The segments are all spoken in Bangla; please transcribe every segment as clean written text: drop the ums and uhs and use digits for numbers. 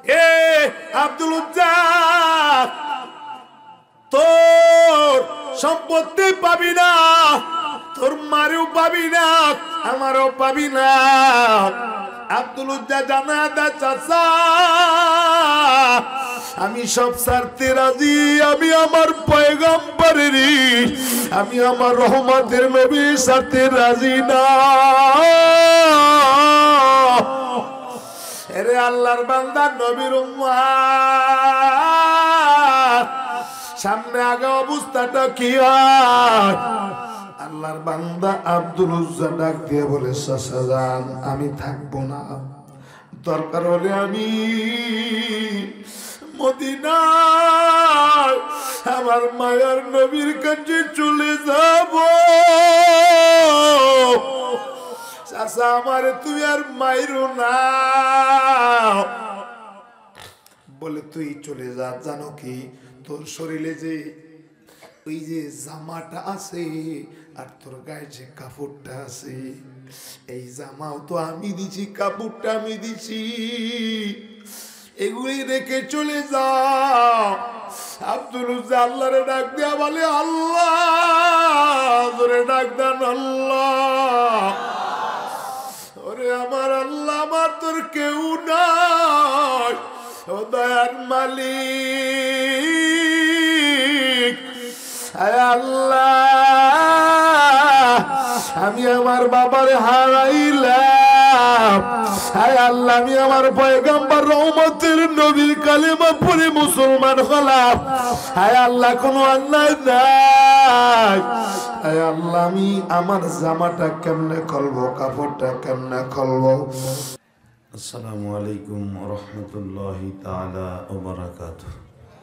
এ আব্দুল উজ্জা তোর সম্পত্তি পাবি না, তোর মারেও পাবি না, আমারও পাবি না। আব্দুল উজ্জা জানাদা চাচা আমি সব ছাড়তে রাজি, আমি আমার পয়গম্বরের, আমি আমার রহমতের নবী ছাড়তে রাজি না। এরে আল্লাহর বান্দা নবীর উম্মত, সামনে আগে অবস্থাটা কি হয়? আল্লাহর বান্দা আব্দুল উজ্জা ডাক দিয়ে বলে চাচা যান, আমি থাকবো না, দরকার হলে আমি মদিনায় আমার মায়ার নবীর কাছে চলে যাব। চাচা আমারে তুই আর মাইরো না। বলে তুই চলে যা, জানো কি তোর শরীরে যে ওই যে জামাটা আছে আর তোর গায়ে যে কাপড়টা আছে, এই জামাও তো আমি দিছি, কাপড়টা আমি দিছি, এগুলি রেখে চলে যা। আব্দুল উজ্জা আল্লাহরে ডাক দিয়া বলে আল্লাহ, ধরে ডাক দেন আল্লাহ। ওরে আমার আল্লাহ, আমার তোর কেউ নাই, ও দয়ার মালিক। আয় আল্লাহ, আমি আমার বাবারে হারাইলাম। আয় আল্লাহ, আমি আমার পয়গম্বর রহমতের নবী কালেমা পড়ে মুসলমান হলাম। আয় আল্লাহ, কোনো অন্যায় নাই। আয় আল্লাহ, আমি আমার জামাটা কেমনে খুলবো, কাপড়টা কেমনে খুলবো? আসসালামু আলাইকুম ওয়া রাহমাতুল্লাহি তাআলা ওয়া বারাকাতুহু।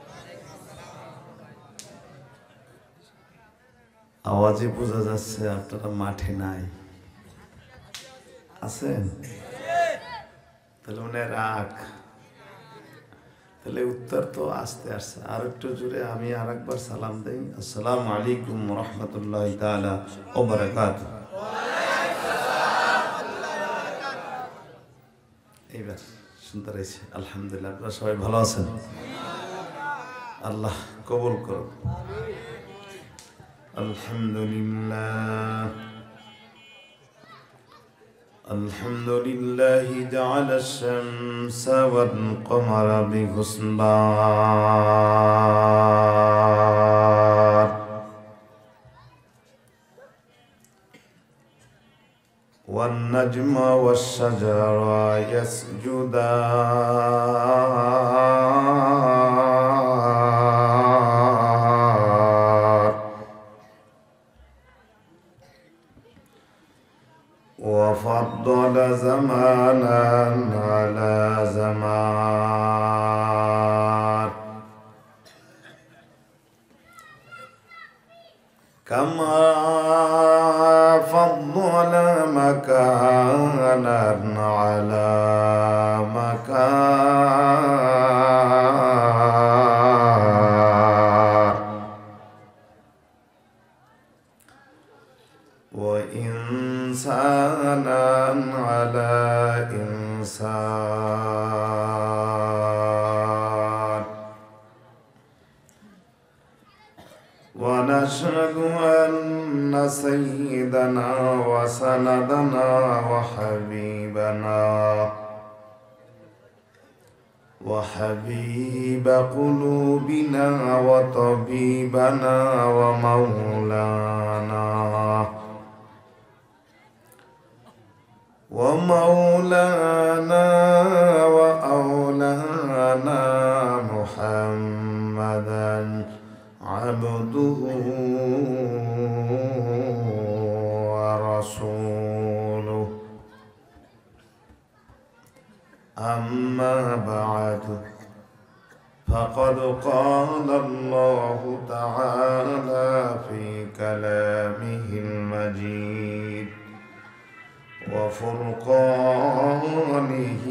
আওয়াজে বোঝা যাচ্ছে আপনারা মাঠে নাই আছেন, তাহলে মনে রাখ, তাহলে উত্তর তো আসতে আসছে। আর একটু জোরে আমি আর একবার সালাম দেই। আসসালামু আলাইকুম ওয়া রাহমাতুল্লাহি তাআলা ওয়া বারাকাতুহু। এইবার শুনতে রয়েছে আলহামদুলিল্লাহ। আপনারা সবাই ভালো আছেন? আল্লাহ কবুল করুন। আলহামদুলিল্লাহ আলহামদুলিল্লাহি জাআলা আশ-শামসা ওয়াল কমারা বিহুসবান ওয়ান নাজমা ওয়াশ-শাজারা ইয়াসজুদান وفضل زمانا على زمان كما فضل مكانا على مكان وإنسانا على إنسان ونشهد أن سيدنا وسندنا وحبيب قلوبنا وطبيبنا ومولانا وأولانا محمدا عبده ورسوله أما بعد فقد قال الله تعالى في كلامه المجيد وفرقانه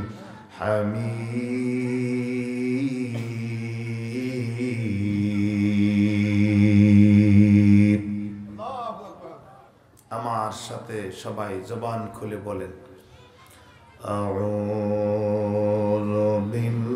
الحميد আমার সাথে সবাই জবান খুলে বলেন আউযু বিল্লাহি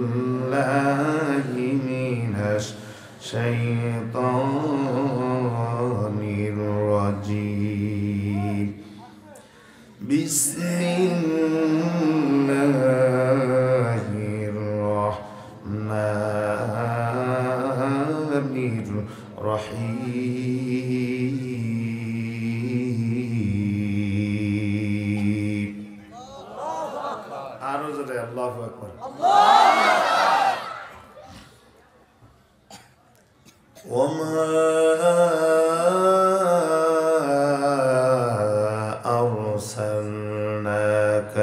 وما أرسلناك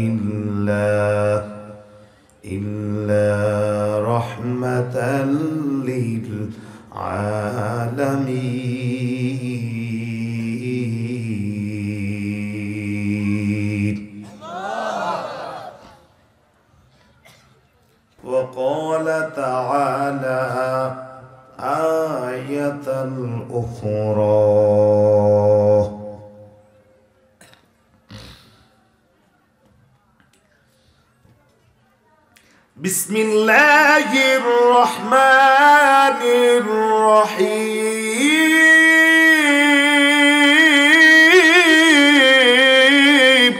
إلا رحمة للعالمين. وقال تعالى آية أخرى بسم الله الرحمن الرحيم.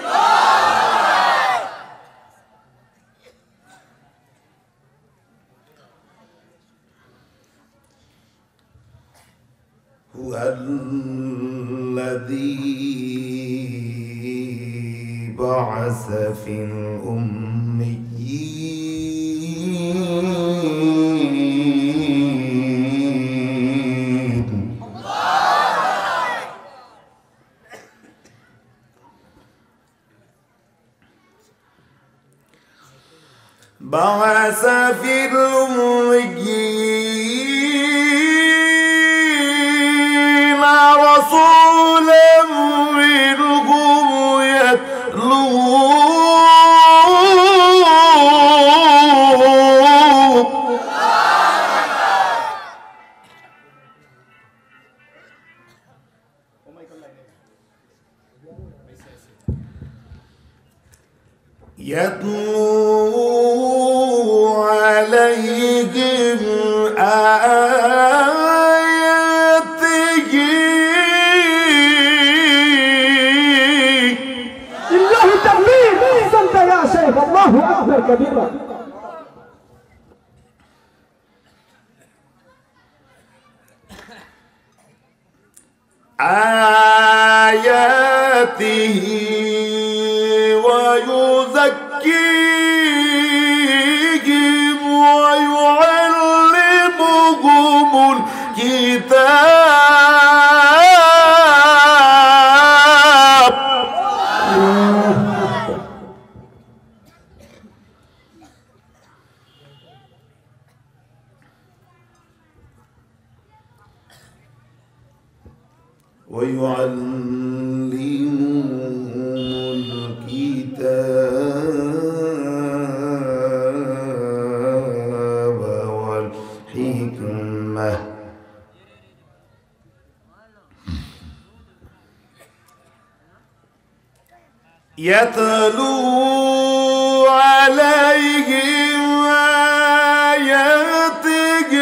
هو الذي بعث في الأميين بعث في الأميين رسولا منهم يتلو عليهم آياته. لله التكبير. أحسنت يا شيخ، الله أكبر كبيرا. آياته ويزكيهم ويعلمهم الكتاب والحكمة يتلو عليهم آياته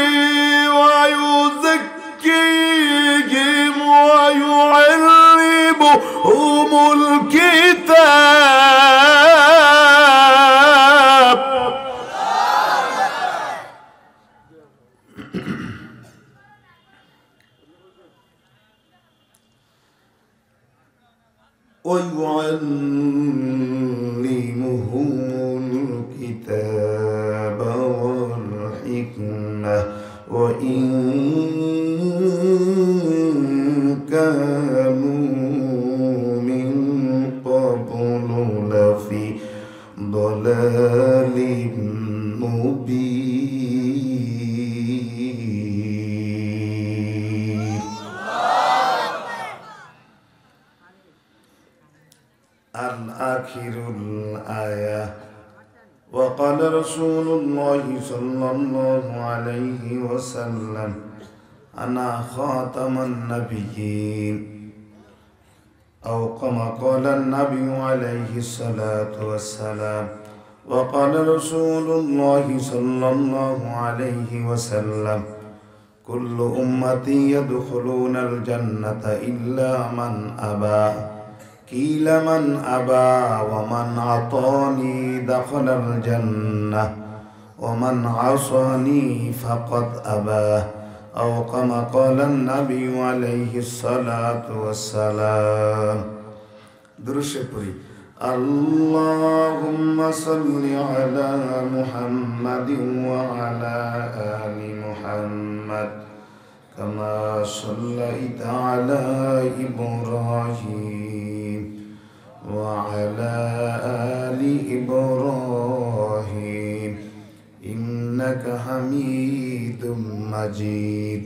ويزكيهم ويعلمهم الكتاب ويعلمهم الكتاب والحكمة وإن كانوا من قبل لفي ضلال مبين. الآخر الآية. وقال رسول الله صلى الله عليه وسلم أنا خاتم النبيين أو كما قال النبي عليه الصلاة والسلام. وقال رسول الله صلى الله عليه وسلم كل أمتي يدخلون الجنة إلا من أبى. قيل من أبى ومن عطاني دخل الجنة ومن عصاني فقد أبى أو كما قال النبي عليه الصلاة والسلام. درود পড়ি اللهم صل على محمد وعلى آل محمد كما صليت على إبراهيم وعلى آل إبراهيم إنك حميد مجيد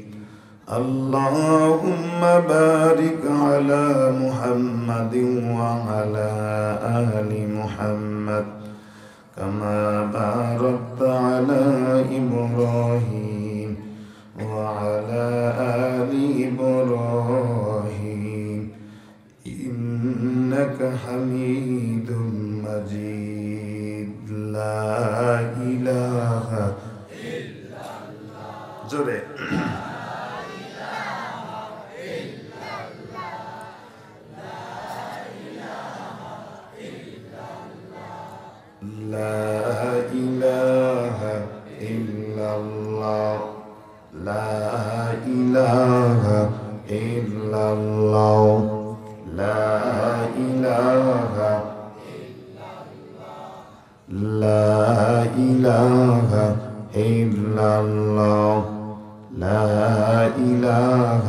اللهم بارك على محمد وعلى آل محمد كما باركت على إبراهيم وعلى آل إبراهيم إنك حميد مجيد لا إله إلا الله جوري لا إله إلا الله لا إله إلا الله لا إله لا إله إلا الله لا إله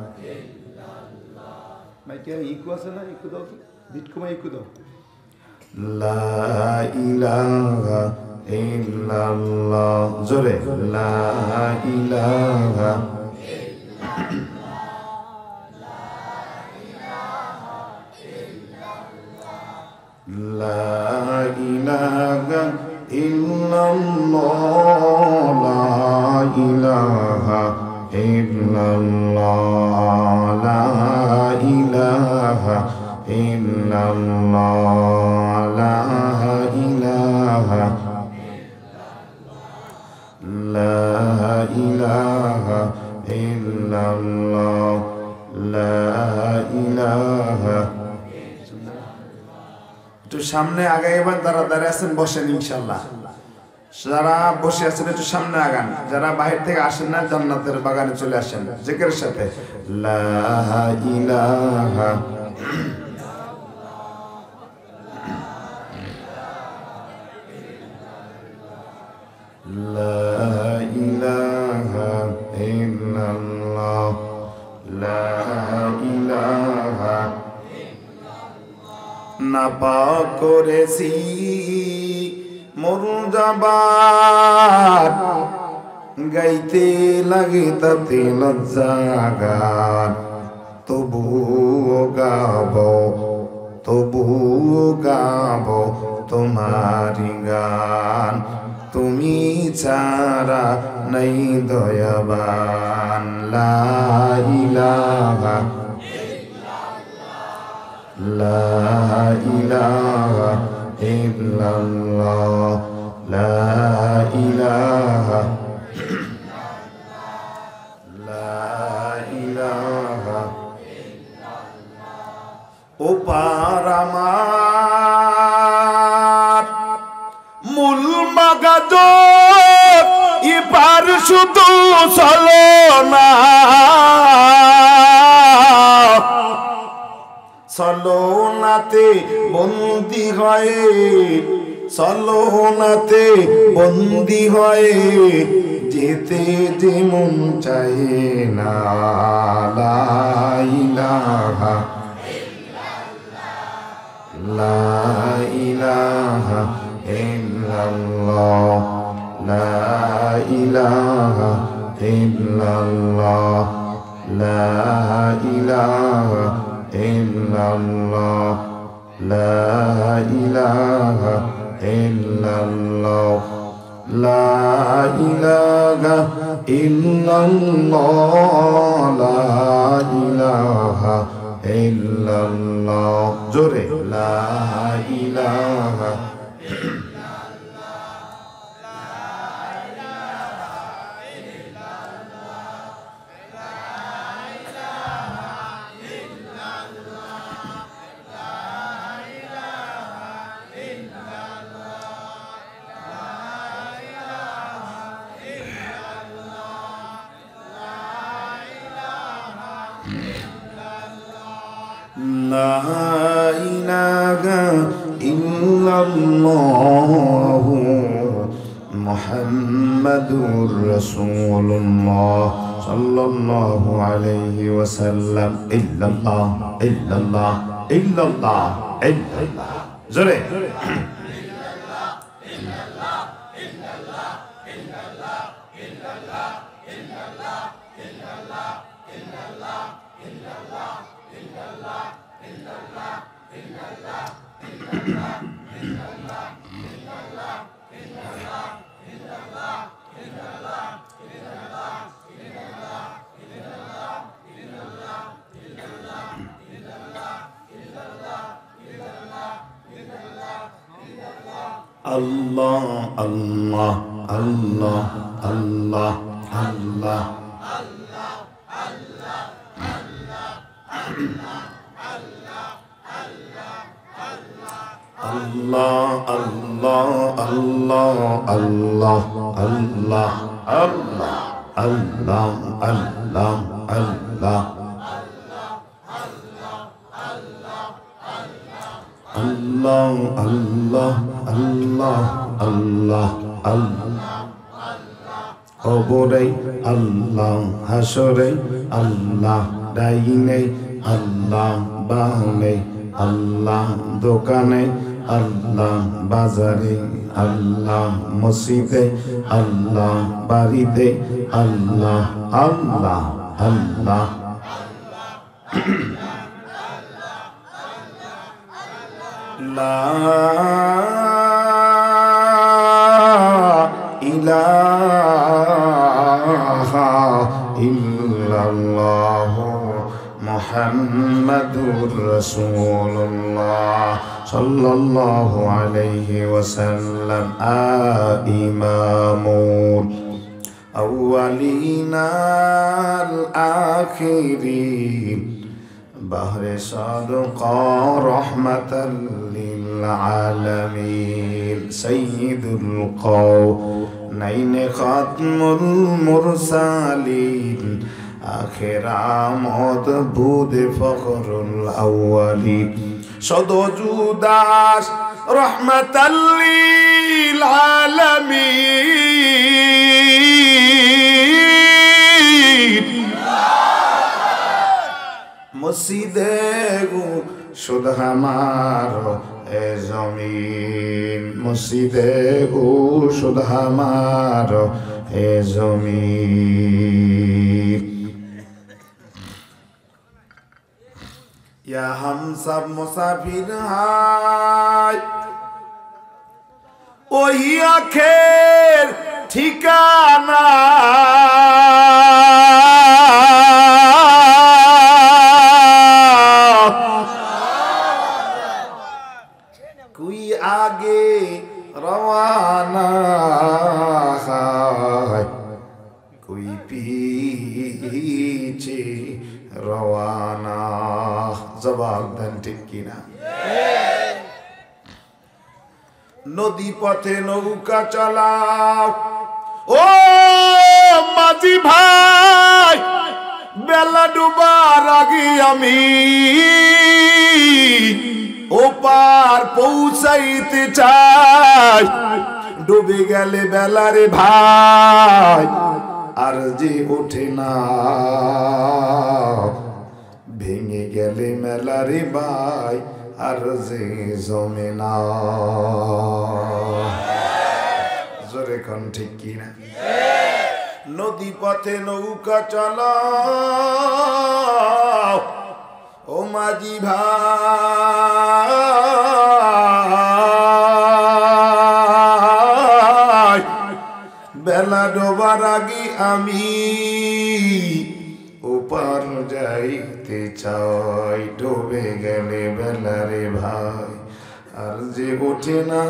মাইকে ইকো আছে না ইকো দাও বিট কমা ইকো দাও لا إله إلا الله জোরে لا إله لا إله إلا الله لا إله إلا الله لا إله إلا الله لا إله لا إله إلا الله لا إله একটু সামনে আগাইবার যারা দাঁড়িয়ে আছেন বসেন ইনশাআল্লাহ যারা বসে আছেন একটু সামনে আগান যারা বাহির থেকে আসেন না জান্নাতের বাগানে চলে আসেন জিকিরের সাথে লা ইলাহা لا إله إلا الله لا إله নাপাক করেছি মুরজাবাত গাইতে লাগে তাতে লজ্জাগান তবুও গাবো তোমারি গান তুমি ছাড়া নাই দয়াবান লা ইলাহা লা ইলাহা ইল্লাল্লাহ লা ইলাহা লা ইলাহা ও পারামার মূল মাগাজ ইপার শুধু চলো না চলোনাতে বন্দি হয়ে চলোনাতে বন্দি হয়ে যেতে যে মন চায় না লা ইলাহা লা ইলাহা ইল্লাল্লাহ লা ইলাহা ইল্লাল্লাহ লা ইলাহা ইল্লাল্লাহ লা ইলাহা ইল্লাল্লাহ লা ইলাহা ইল্লাল্লাহ লা ইলাহা ইল্লাল্লাহ জোরে লা ইলাহা لا إله ইল্লাল্লাহু মুহাম্মাদুর রাসূলুল্লাহ সাল্লাল্লাহু আলাইহি ওয়াসাল্লাম ইল্লাল্লাহ ইল্লাল্লাহ ইল্লাল্লাহ ইল্লাল্লাহ জোরে Allah Allah Allah Allah Allah Allah Allah Allah Allah Allah Allah Allah Allah Allah Allah Allah Allah Allah Allah Obore Allah Hasore Allah Daine Allah Bahne Allah Dokane Allah Bazare Allah Moside Allah Baride Allah Allah Allah La ilaha illallah Muhammadur Rasulullah sallallahu alayhi wasallam imamul awwalina al-akhirin bahre sadqa rahmatan lil alamin sayyidul qawnain khatmul mursalin akhiramad bud fakhrul awwalin sadujudas rahmatan lil alamin मस्जिदे गो शुद्ध हमारो ए ज़मीन मस्जिदे गो शुद्ध हमारो ए ज़मीन या हम सब मुसाफिर हैं वही आखिर ठिकाना आगे रवाना है कोई पीछे रवाना जवाब दें ठीक की ना नदी पथे नौका चलाओ ओ माजी भाई बेला डुবার আগে আমি ওপার পৌঁছাইতে চাই ডুবে গেলে বেলা রে ভাই আর যে ওঠে না ভেঙে গেলে মেলা রে ভাই আর যে জমে না জোরে কোন ঠিক কি না নদী পথে নৌকা চালাও ও মাঝি ভাই বেলা ডোবার আগে আমি ওপার যাইতে চাই ডুবে গেলে বেলা রে ভাই আর যে ওঠে না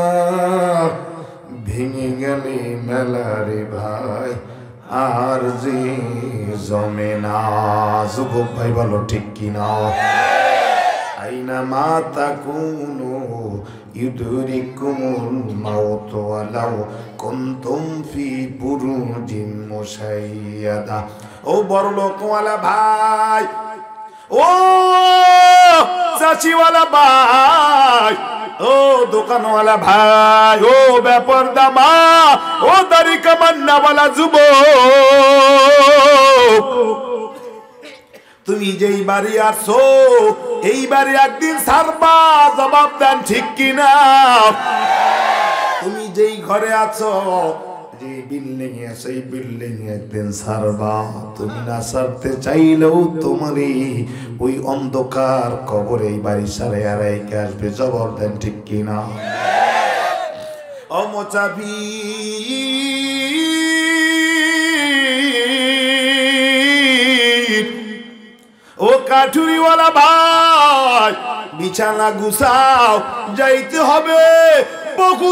ভেঙে গেলে মেলা রে ভাই আর যে জমে না যুবক ভাই বলো ঠিক কিনা আইনা মাতা কুনু ইউদরিকুমুল মাউত ওয়ালাউ কুনতুম ফি বুরুজিন মুশাইয়াদা ও বড় লোকওয়ালা ভাই ও চাচিওয়ালা ভাই ও দোকানওয়ালা ভাই, ও ব্যাপারদা মা, ও দাড়ি কামান্নাওয়ালা যুবক, তুমি যেই বাড়ি আসো এই বাড়ি একদিন ছাড়বা, জবাব দেন ঠিক কিনা? তুমি যেই ঘরে আছো, যে বিল্ডিং এ, সেই বিল্ডিং একদিন ছাড়বা। তুমি না ছাড়তে চাইলেও তোমারই ওই অন্ধকার কবরে এই বাড়ি সারে আড়াইকে আসবে, জবাব দেন ঠিক কিনা? অমচাবি ও কাঠুরিওয়ালা ভাই, বিছানা গুছাও, যাইতে হবে বহু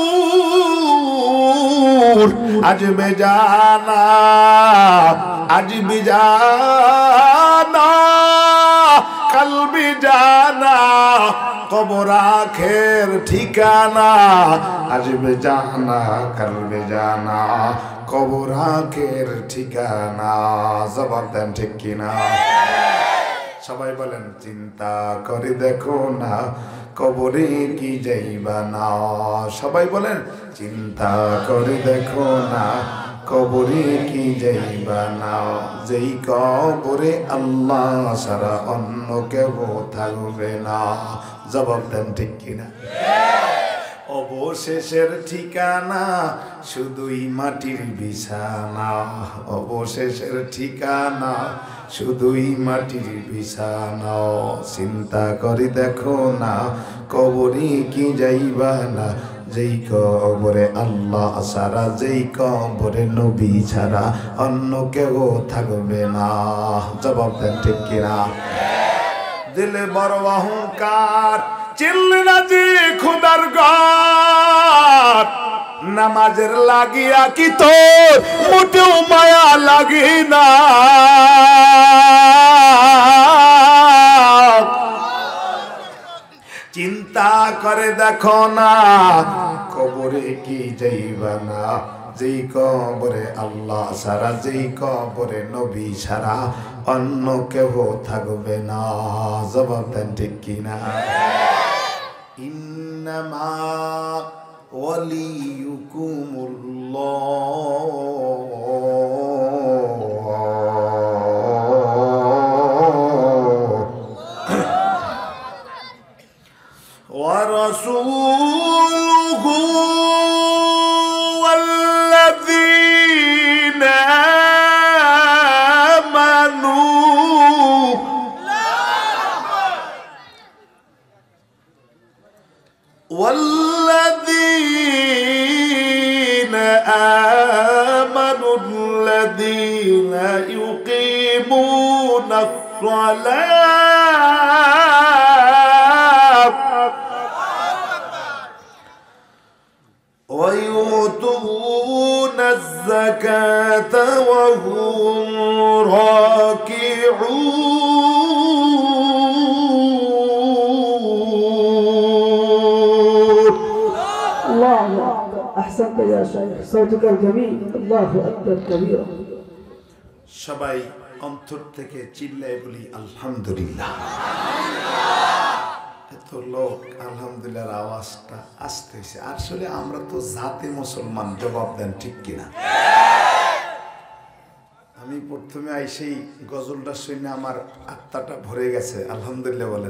দূর। আজ বেজানা, আজ বিজানা, কাল বিজানা, কবর আখের ঠিকানা। আজ বেজানা, কাল বেজানা, কবর আখের ঠিকানা। জবাব দেন ঠিক কিনা? সবাই বলেন, চিন্তা করে দেখো না কবরে কি যাইবা না। সবাই বলেন, চিন্তা করে দেখো না কবরে কি যাইবা না। যেই কবরে আল্লাহ ছাড়া অন্য কেউ থাকবে না। জবাব দেন ঠিক কিনা? অবশেষের ঠিকানা শুধুই মাটির বিছানা। অবশেষের ঠিকানা শুধুই মাটির বিছানা। চিন্তা করে দেখো না কবরে কি যাইবা না। যেই কবরে আল্লাহ ছাড়া, যেই কবরে নবী ছাড়া অন্য কেউ থাকবে না। জবাব দেন ঠিক কিনা? দিলে বড় অহংকার, চিল্লে না যে খোদার ঘর। নামাজের লাগিয়া কি তোর মোটেও মায়া লাগে না। চিন্তা করে দেখো না কবরে কি যাইবা না। যেই কবরে আল্লাহ ছাড়া, যেই কবরে নবী ছাড়া অন্য কেউ থাকবে না। জবাব দেন ঠিক কিনা? ইন্নামা ওয়ালিয়ুকুমুল্লাহ ওয়া রাসূলুহু ওয়াল্লাযীনা আমানু। والذين آمنوا الذين يقيمون الصلاة ويؤتون الزكاة وهم راكعون. الله أكبر. أحسنت يا شيخ، صوتك الجميل. الله أكبر كبيرا. সবাই অন্তর থেকে চিল্লায় বলি আলহামদুলিল্লাহ। এত লোক আলহামদুলিল্লাহর আওয়াজটা আসতেছে। আসলে আমরা তো জাতে মুসলমান। জবাব দেন ঠিক কিনা? আমি প্রথমে আইসেই গজলটা শুনে আমার আত্মাটা ভরে গেছে। আলহামদুলিল্লাহ বলেন।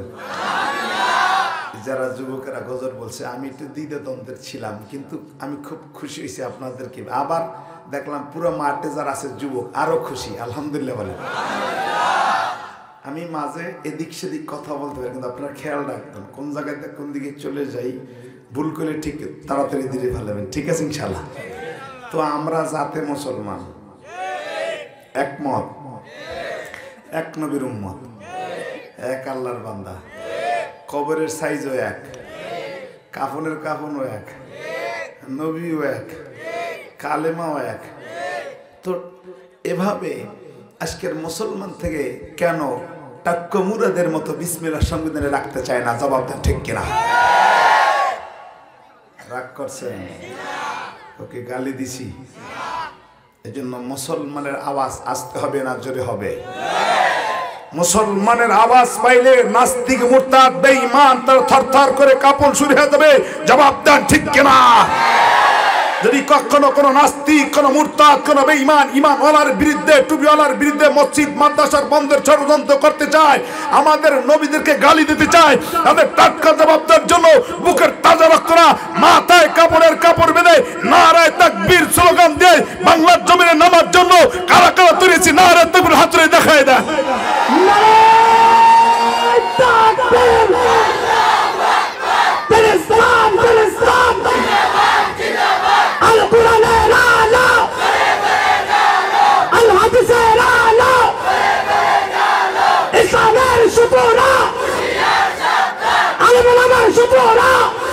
যারা যুবকেরা গজল বলছে, আমি একটু দ্বিধাদ্বন্দ্বের ছিলাম, কিন্তু আমি খুব খুশি হয়েছি আপনাদেরকে। আবার দেখলাম পুরো মাঠে যারা আছে যুবক, আরো খুশি। আলহামদুলিল্লাহ বলেন। আমি মাঝে এদিক সেদিক কথা বলতে পারি, কিন্তু আপনারা খেয়াল রাখবেন কোন জায়গায় কোন দিকে চলে যাই, ভুল করে ঠিক তাড়াতাড়ি ধীরে ফেলাবেন। ঠিক আছে ইনশাল্লাহ? তো আমরা জাতে মুসলমান, একমত, এক নবীর উম্মত, এক আল্লাহর বান্দা। কবরের সাইজও এক, কাফনের কাফনও এক, নবীও এক, কালেমাও এক। তো এভাবে আজকের মুসলমান থেকে কেন টাক্কো মুরাদের মতো বিসমিল্লাহ সংবিধানে রাখতে চায় না? জবাব দেন ঠিক কিনা? রাগ করছেন? ওকে গালি দিছি, এজন্য মুসলমানের আওয়াজ আসতে হবে না জোরে হবে? মুসলমানের আওয়াজ পাইলে নাস্তিক মুরতাদ বেঈমান তার থরথর করে কাঁপন শুরু হয়ে যাবে। জবাব দেন ঠিক কিনা? যদি কখনো কোনো নাস্তিক, কোনো মুরতাদ, কোনো বেঈমান ঈমানওয়ালার বিরুদ্ধে, টুপিওয়ালার বিরুদ্ধে মসজিদ মাদ্রাসার বন্ধের ষড়যন্ত্র করতে চায়, আমাদের নবীদেরকে গালি দিতে চায়, তাদের টাটকা জবাব দেওয়ার জন্য বুকের তাজা রক্তরা মাথায় কাপড়ের কাপড় বেঁধে নারায়ে তাকবীর স্লোগান দিয়ে বাংলার জমিনে নামার জন্য কারা কারা তুলেছি নারায়ে তাকবীর হাত তুলে দেখায় দেয়। নারায়ে তাকবীর, ফিলিস্তিন ফিলিস্তিন, আল কোরআনের আলো, আল হাদিসের আলো, ইসলামের সুপুরা, আল উলামার সুপুরা,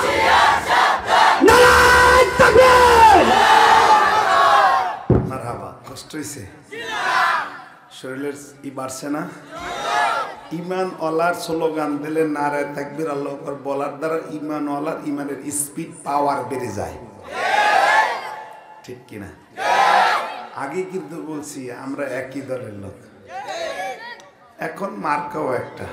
নারায়ে তাকবীর। মারহাবা। কষ্ট হইছে? শরীরের ই বাড়ছে না? ঈমানওয়ালার স্লোগান দিলে নারায়ে তাকবীর আল্লাহু আকবার বলার দ্বারা ঈমানওয়ালার ঈমানের স্পিড পাওয়ার বেড়ে যায়, ঠিক কিনা? আগে কিন্তু বলছি আমরা একই দলের লোক, এখন মার্কাও একটা।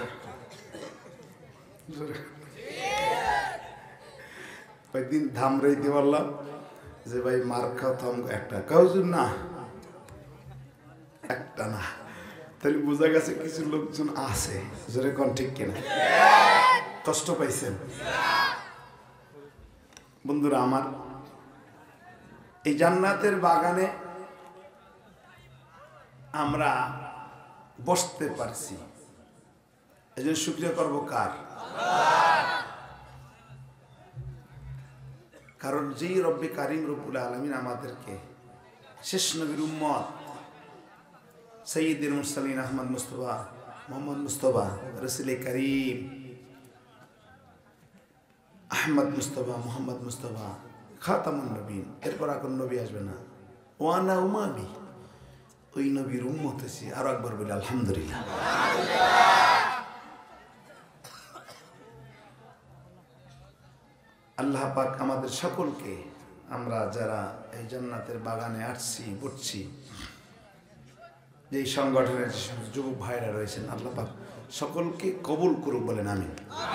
ওই দিন ধামরাইতে বললাম যে ভাই মার্কাও তো একটা, কাউজন না একটা না, তাহলে বোঝা গেছে কিছু লোকজন আছে, জোরে কোন ঠিক কিনা? কষ্ট পাইছেন বন্ধুরা আমার? এই জান্নাতের বাগানে আমরা বসতে পারছি, এই জন্য শুকরিয়া করবো কার? কারণ যেই রব্বে কারিম রব্বুল আলামিন আমাদেরকে শেষ নবীর উম্মত সৈয়দুল মুরসালিন আহমদ মুস্তফা মোহাম্মদ মুস্তফা রাসূল করিম আহমদ মুস্তফা মোহাম্মদ মুস্তফা খাতামুন নবীন, এরপর আর কোন নবী আসবে না, ওয়ানা উমামি, ওই নবীর উম্মত হয়েছি। আরো একবার বলি আলহামদুলিল্লাহ। আল্লাহ পাক আমাদের সকলকে, আমরা যারা এই জান্নাতের বাগানে আসছি বসছি, যে সংগঠনের যুবক ভাইরা রয়েছেন, আল্লাহ পাক সকলকে কবুল করুক বলেন আমিন।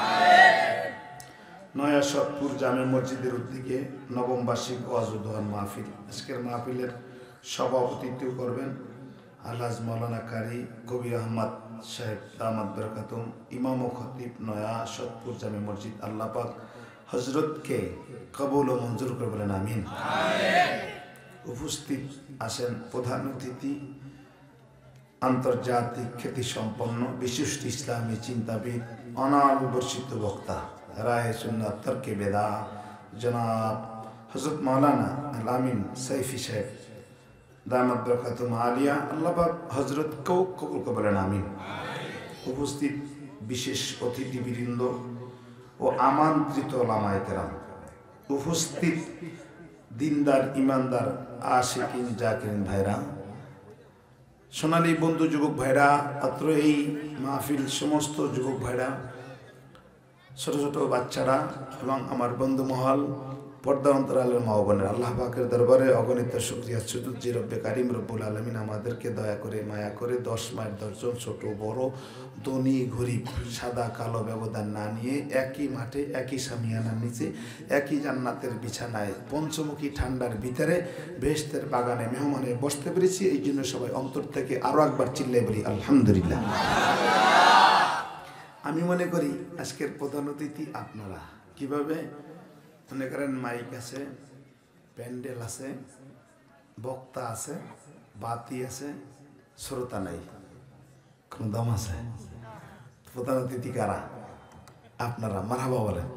নয়া সৎপুর জামে মসজিদের উদ্যোগে নবম বার্ষিক ওয়াজ ও দোয়ার মাহফিল, আজকের মাহফিলের সভাপতিত্ব করবেন আলহাজ মৌলানা কারি কবির আহমদ সাহেব দামাত বরকাতুম, ইমাম ও খতিব নয়া সৎপুর জামে মসজিদ। আল্লাহ পাক হজরতকে কবুল ও মঞ্জুর করে বলেন আমিন। উপস্থিত আছেন প্রধান অতিথি, আন্তর্জাতিক খ্যাতি সম্পন্ন বিশিষ্ট ইসলামী চিন্তাবিদ, অনাবর্ষিত বক্তা, রায়ে সুন্নাত তর্কে বেদা জনাব হযরত মাওলানা আল আমিন সাইফি সাহেব দামাত বরকাতুম আলিয়া। আল্লাহ পাক হযরতকেও কবুল করে বলেন আমিন। উপস্থিত বিশেষ অতিথিবৃন্দ ও আমন্ত্রিত ওলামায়ে কেরাম, উপস্থিত দিনদার ইমানদার আশিকিন জাকিরিন ভাইরা, সোনালী বন্ধু যুবক ভাইরা, অত্র এই মাহফিল সমস্ত যুবক ভাইরা, ছোট ছোট বাচ্চারা এবং আমার বন্ধু মহল, পর্দা অন্তরালের মা বোনের, আল্লাহ পাকের দরবারে অগণিত শুকরিয়া সুজুদ যে রব্বে কারিম রব্বুল আলামিন আমাদেরকে দয়া করে মায়া করে 10 মায়ের 10 জন ছোট বড় ধনী গরিব সাদা কালো ব্যবধান না নিয়ে একই মাঠে একই সামিয়ানার নিচে একই জান্নাতের বিছানায় পঞ্চমুখী ঠান্ডার ভিতরে বেহেশতের বাগানে মেহমানে বসতে পেরেছি। এই জন্য সবাই অন্তর থেকে আরো একবার চিল্লাই বলি আলহামদুলিল্লাহ। আমি মনে করি আজকের প্রধান অতিথি আপনারা। কিভাবে? মনে করেন মাইক আছে, প্যান্ডেল আছে, বক্তা আছে, বাতি আছে, শ্রোতা নাই, কোন দাম আছে? প্রধান অতিথি কারা? আপনারা। মারহাবা বলেন।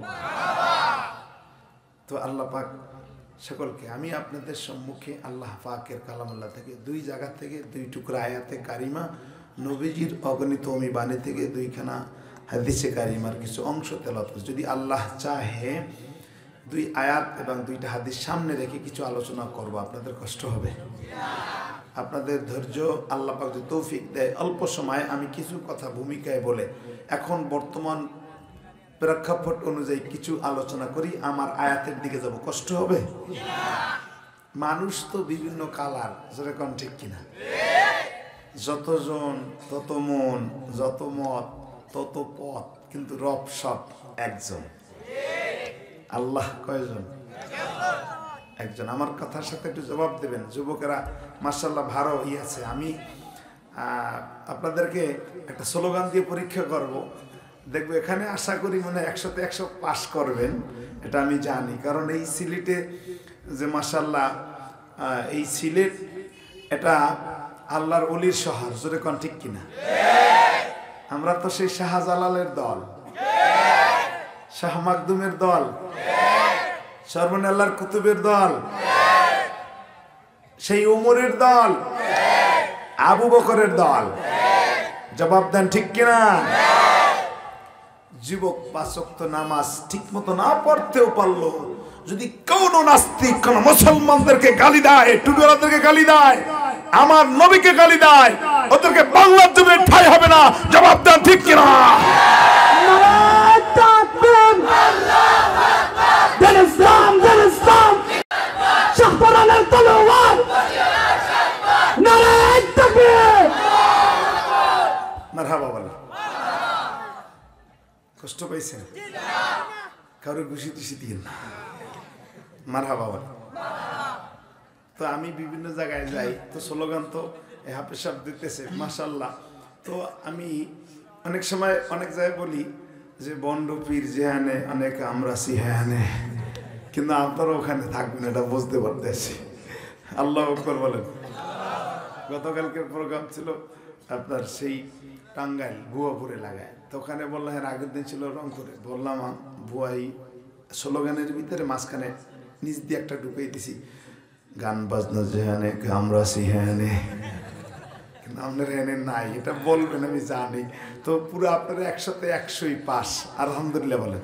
তো আল্লাহ পাক সকলকে, আমি আপনাদের সম্মুখে আল্লাহ পাকের কালামুল্লাহ থেকে 2 জায়গা থেকে 2 টুকরা আয়াতে কারিমা, নবীজির অগণিত অমি বাণী থেকে 2খানা হাদিসে কারিমার কিছু অংশ তেলাওয়াত করছি। যদি আল্লাহ চাহে 2 আয়াত এবং 2টা হাদিস সামনে রেখে কিছু আলোচনা করব, আপনাদের কষ্ট হবে? আপনাদের ধৈর্য আল্লাহ পাক যদি তৌফিক দেয়, অল্প সময়ে আমি কিছু কথা ভূমিকায় বলে এখন বর্তমান প্রেক্ষাপট অনুযায়ী কিছু আলোচনা করি, আমার আয়াতের দিকে যাব। কষ্ট হবে? মানুষ তো বিভিন্ন কালার, যেরকম ঠিক কিনা? যতজন তত মন, যত মত তত পথ, কিন্তু রব সব একজন। আল্লাহ কয়জন? একজন। আমার কথার সাথে একটু জবাব দেবেন যুবকেরা, মাশাআল্লাহ ভালো আছে। আমি আপনাদেরকে একটা স্লোগান দিয়ে পরীক্ষা করব, দেখবো এখানে আশা করি মানে 100তে 100 পাস করবেন, এটা আমি জানি। কারণ এই সিলেটে যে মাশাআল্লাহ, এই সিলেট এটা আল্লাহর ওলির শহর, জোরে কোন ঠিক কিনা? আমরা তো সেই শাহজালালের দল, শাহ মাকদুমের দল, সর্বনে আল্লাহর কুতুবের দল, সেই উমরের দল, আবু বকরের দল। জবাব দেন ঠিক কিনা? যুবক 5 ওয়াক্ত নামাজ ঠিক মতো না পড়তেও পারলো, যদি কোন নাস্তিক কোন মুসলমানদেরকে গালি দেয়, টুডুরাদেরকে গালি দেয়, আমার নবীকে গালি দেয়, ওদেরকে বাংলার জমিনে ঠাঁই হবে না। জবাব দেন ঠিক কিনা? মারহাবা বলেন। কষ্ট পাইছেন? কারো খুশি টুশি দিন না, মারহাবা বলেন। তো আমি বিভিন্ন জায়গায় যাই, তো স্লোগান তো হাফেজ সাহেব দিতেছে মাশাআল্লাহ। তো আমি অনেক সময় অনেক জায়গায় বলি যে বন্ড পীর যেহানে অনেক আমরা সিহানে, কিন্তু আপনারা ওখানে থাকবেন এটা বুঝতে পারতেছি। আল্লাহু আকবার বলেন। গতকালকের প্রোগ্রাম ছিল আপনার সেই টাঙ্গাইল ভুয়াপুরে লাগায়, তো ওখানে বললাম এর আগের দিন ছিল রংপুরে, বললাম ভুয়াই স্লোগানের ভিতরে মাঝখানে নিচ দিয়ে একটা ঢুকিয়ে দিছি, গান বাজনা যেহানে আমরা সিহানে, কিন্তু আপনার এনে নাই, এটা বলবেন আমি জানি। তো পুরো আপনারা 100তে 100ই পাস, আলহামদুলিল্লাহ বলেন।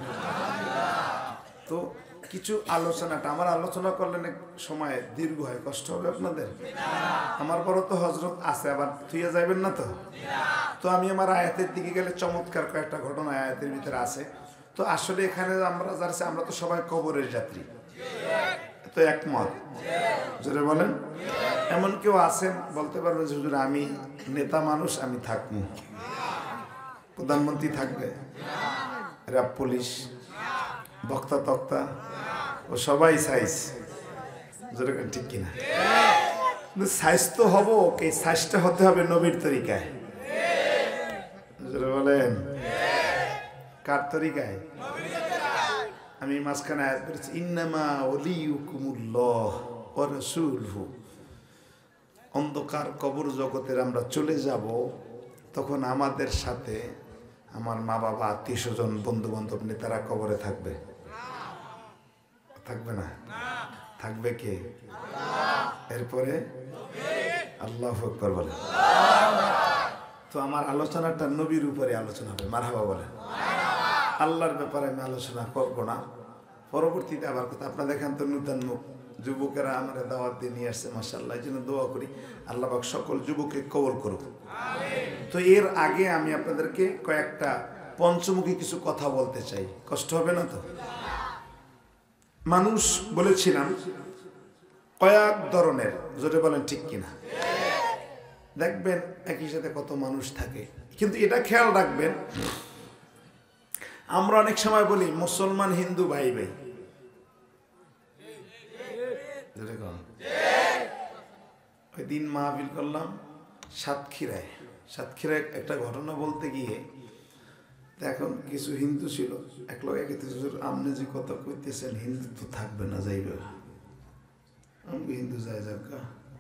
তো কিছু আলোচনাটা আমার আলোচনা করলে সময় দীর্ঘ হয়, কষ্ট হবে আপনাদের। আমার বড় তো হজরত আছে, আবার থুইয়া যাবেন না তো। তো আমি আমার আয়াতের দিকে গেলে চমৎকার কয়েকটা ঘটনা আয়াতের ভিতরে আছে। তো আসলে এখানে আমরা যারা আমরা তো সবাই কবরের যাত্রী, তো একমত, জোরে বলেন। এমন কেউ আছেন বলতে পারবেন যে হুজুর আমি নেতা মানুষ, আমি থাকবো, প্রধানমন্ত্রী থাকবে, র্যাব পুলিশ, বক্তা তক্তা, ও সবাই সাইজ, জোরে ঠিক কিনা? সাইজ তো হবো, এই সাইজটা হতে হবে নবীর তরিকায়, জোরে বলেন। কার তরিকায়? আমি মাঝখানে আয়াত বলেছি, ইন্নামা ওলিউকুমুল্লাহ ওয়া রাসূলুহু। অন্ধকার কবর জগতের আমরা চলে যাব, তখন আমাদের সাথে আমার মা বাবা, আত্মীয় স্বজন, বন্ধু বান্ধব, নেতারা কবরে থাকবে? থাকবে না? থাকবে কে? এরপরে আল্লাহু আকবার বলে। তো আমার আলোচনাটা নবীর উপরে আলোচনা হবে, মারহাবা বলেন। আল্লাহর ব্যাপারে আমি আলোচনা করবো না, পরবর্তীতে আবার কথা। আপনারা দেখেন তো নূতন মুখ যুবকেরা আমার দাওয়াত দিয়ে নিয়ে আসছে, মাশাআল্লাহ। এই জন্য দোয়া করি আল্লাহ পাক সকল যুবককে কবুল করুক। তো এর আগে আমি আপনাদেরকে কয়েকটা পঞ্চমুখী কিছু কথা বলতে চাই, কষ্ট হবে না তো? মানুষ বলেছিলাম কয়েক ধরনের, জোরে বলেন ঠিক কিনা? দেখবেন একই সাথে কত মানুষ থাকে, কিন্তু এটা খেয়াল রাখবেন, আমরা অনেক সময় বলি মুসলমান হিন্দু ভাই ভাই, ওই দিন মাহফিল করলাম সাতক্ষীরায়। সাতক্ষীরায় একটা ঘটনা বলতে গিয়ে এখন কিছু হিন্দু ছিল, এক লোক আপনি যে কথা কইতেছেন হিন্দু তো থাকবে না, যাইবে আমি হিন্দু যাই যাকা,